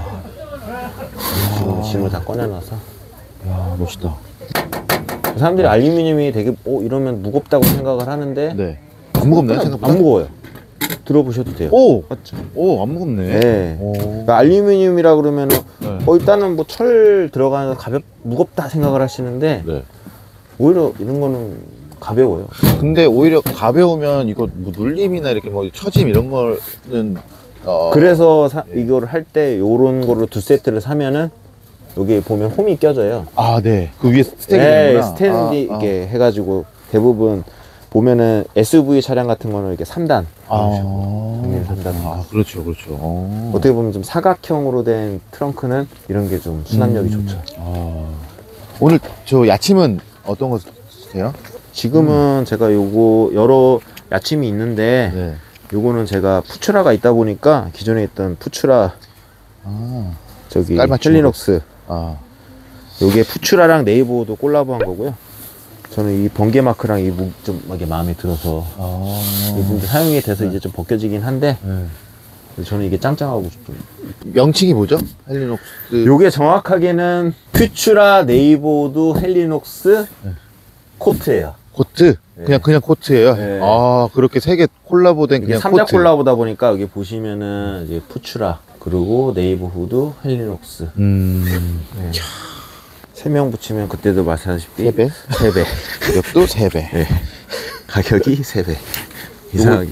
지금 짐을 다 꺼내놔서. 야, 멋있다. 사람들이 알루미늄이 되게 이러면 무겁다고 생각을 하는데 네. 안 무겁나요, 생각보다? 안 무거워요. 들어보셔도 돼요. 맞죠? 안 무겁네. 네. 오. 그러니까 알루미늄이라 그러면은 네. 일단은 뭐 철 들어가는 무겁다 생각을 하시는데 네. 오히려 이런 거는 가벼워요. 근데 오히려 가벼우면 이거 뭐 눌림이나 이렇게 뭐 처짐 이런 거는 그래서 이거를 할 때 요런 거로 두 세트를 사면은 여기 보면 홈이 껴져요. 네. 그 위에 스탠이 네, 있는구나. 스탠드 이렇게 해가지고 대부분 보면은 SUV 차량 같은 거는 이렇게 3단. 정리를 한다든가. 그렇죠, 그렇죠. 어떻게 보면 좀 사각형으로 된 트렁크는 이런 게 좀 수납력이 좋죠. 오늘 저 야침은 어떤 거 쓰세요? 지금은 제가 요거 여러 야침이 있는데 네. 요거는 제가 푸추라가 있다 보니까 기존에 있던 푸추라 저기 깔맞춤으로. 헬리녹스 요게 푸추라랑 네이버도 콜라보한 거고요. 저는 이 번개 마크랑 좀 이게 마음에 들어서 이분들 사용이 돼서 이제 좀 벗겨지긴 한데 저는 이게 짱짱하고 좀 명칭이 뭐죠? 헬리녹스. 요게 정확하게는 퓨추라 네이보드 헬리녹스 코트예요. 코트? 네. 그냥 코트예요? 네. 그렇게 세 개 콜라보된 이게 그냥 3자 코트. 콜라보다 보니까 여기 보시면은 이제 푸추라 그리고 네이버 후드 헬리녹스 네. 3명 붙이면 그때도 말씀하셨다시피 3배? 3배 가격도 3배. 네. 가격이 3배 이상하게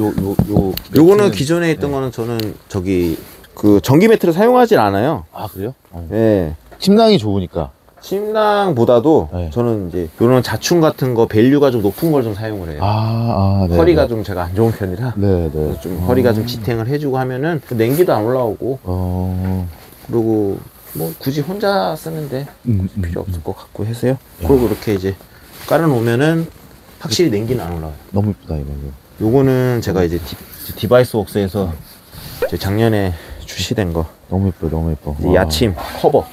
요거는 기존에 있던 거는 저는 저기 그 전기 매트를 사용하진 않아요. 그래요? 네. 침낭이 좋으니까. 침낭보다도 네. 저는 이제 이런 자충 같은 거 밸류가 좀 높은 걸 좀 사용을 해요. 네. 허리가 좀 제가 안 좋은 편이라 네, 네. 그래서 좀 허리가 좀 지탱을 해주고 하면은 냉기도 안 올라오고 그리고 뭐 굳이 혼자 쓰는데 필요 없을 것 같고 해서요. 그리고 이렇게 이제 깔아놓으면은 확실히 냉기는 안 올라와요. 너무 이쁘다, 이거. 요거는 제가 이제 디바이스 웍스에서 이제 작년에 출시된 거 너무 예뻐, 너무 예뻐. 이제 야침 커버.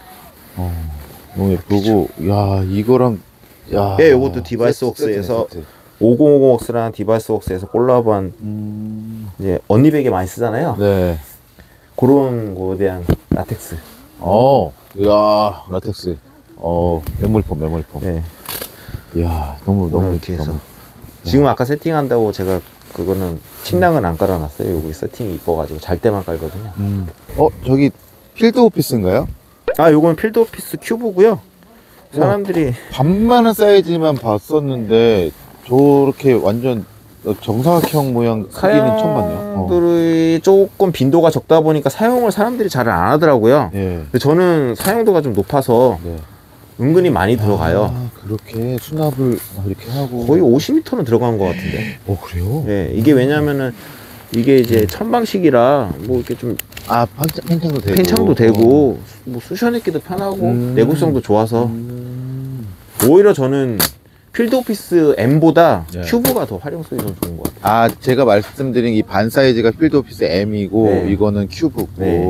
너무 예쁘고, 야, 이거랑, 야. 예, 요것도 디바이스 웍스에서 5050 웍스랑 디바이스 웍스에서 콜라보한 이제 언니백에 많이 쓰잖아요. 네. 그런 거에 대한 라텍스. 야, 라텍스. 메모리폼, 메모리폼. 네. 이야, 너무 이렇게 해서. 너무. 지금 아까 세팅한다고 제가 그거는 침낭은 안 깔아놨어요. 여기 세팅이 이뻐가지고 잘 때만 깔거든요. 저기 필드 오피스인가요? 아, 요건 필드 오피스 큐브고요. 사람들이 반만한 사이즈만 봤었는데 저렇게 완전 정사각형 모양 크기는 처음 봤네요. 사용들이 조금 빈도가 적다 보니까 사용을 사람들이 잘 안 하더라고요. 예. 근데 저는 사용도가 좀 높아서 네. 은근히 많이 들어가요. 그렇게 수납을 이렇게 하고 거의 50m는 들어간 것 같은데. 그래요? 네, 이게 왜냐면은 이게 이제 천방식이라 뭐 이렇게 좀 팽창도 되고 팽창도 되고 뭐 쑤셔넣기도 편하고 내구성도 좋아서 오히려 저는 필드 오피스 M보다 네. 큐브가 더 활용성이 좀 좋은 것 같아요. 제가 말씀드린 이 반 사이즈가 필드 오피스 M이고 네. 이거는 큐브고 네.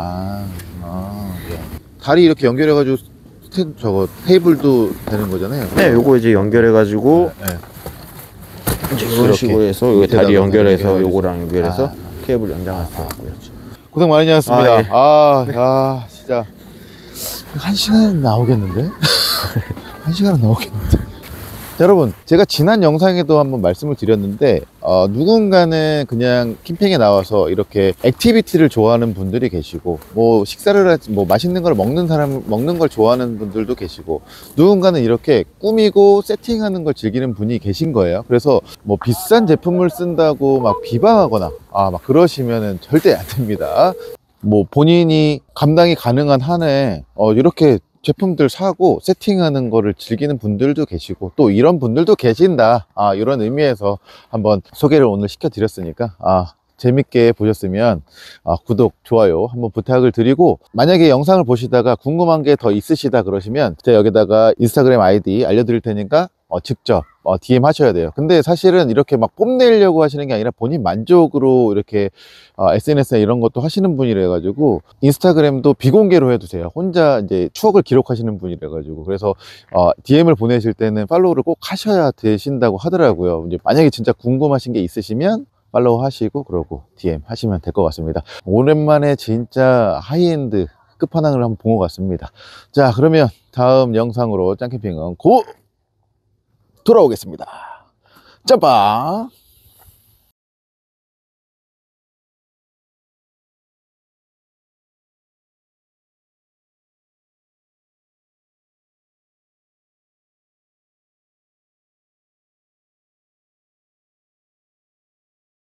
예. 다리 이렇게 연결해가지고 테이블도 되는 거잖아요. 네, 요거 이제 연결해가지고 이제 이런 식으로 해서 여기 밑에다가 다리 연결해서 연결해서. 요거랑 연결해서 케이블 연장할 수 있고요. 고생 많이 하셨습니다. 아, 예. 진짜 1시간 나오겠는데? 1시간은 나오겠는데? 자, 여러분, 제가 지난 영상에도 한번 말씀을 드렸는데 누군가는 그냥 캠핑에 나와서 이렇게 액티비티를 좋아하는 분들이 계시고 뭐 식사를 하지 뭐 맛있는 걸 먹는 걸 좋아하는 분들도 계시고 누군가는 이렇게 꾸미고 세팅하는 걸 즐기는 분이 계신 거예요. 그래서 뭐 비싼 제품을 쓴다고 막 비방하거나 막 그러시면은 절대 안 됩니다. 뭐 본인이 감당이 가능한 한에 이렇게 제품들 사고 세팅하는 거를 즐기는 분들도 계시고 또 이런 분들도 계신다, 이런 의미에서 한번 소개를 오늘 시켜드렸으니까 재밌게 보셨으면 구독, 좋아요 한번 부탁을 드리고, 만약에 영상을 보시다가 궁금한 게 더 있으시다 그러시면 제가 여기다가 인스타그램 아이디 알려드릴 테니까 직접 DM 하셔야 돼요. 근데 사실은 이렇게 막 뽐내려고 하시는 게 아니라 본인 만족으로 이렇게 SNS나 이런 것도 하시는 분이라 가지고 인스타그램도 비공개로 해두세요. 혼자 이제 추억을 기록하시는 분이라 가지고. 그래서 DM을 보내실 때는 팔로우를 꼭 하셔야 되신다고 하더라고요. 이제 만약에 진짜 궁금하신 게 있으시면 팔로우 하시고 그러고 DM 하시면 될 것 같습니다. 오랜만에 진짜 하이엔드 끝판왕을 한번 본 것 같습니다. 자, 그러면 다음 영상으로 짱캠핑은 돌아오겠습니다. 짬빵!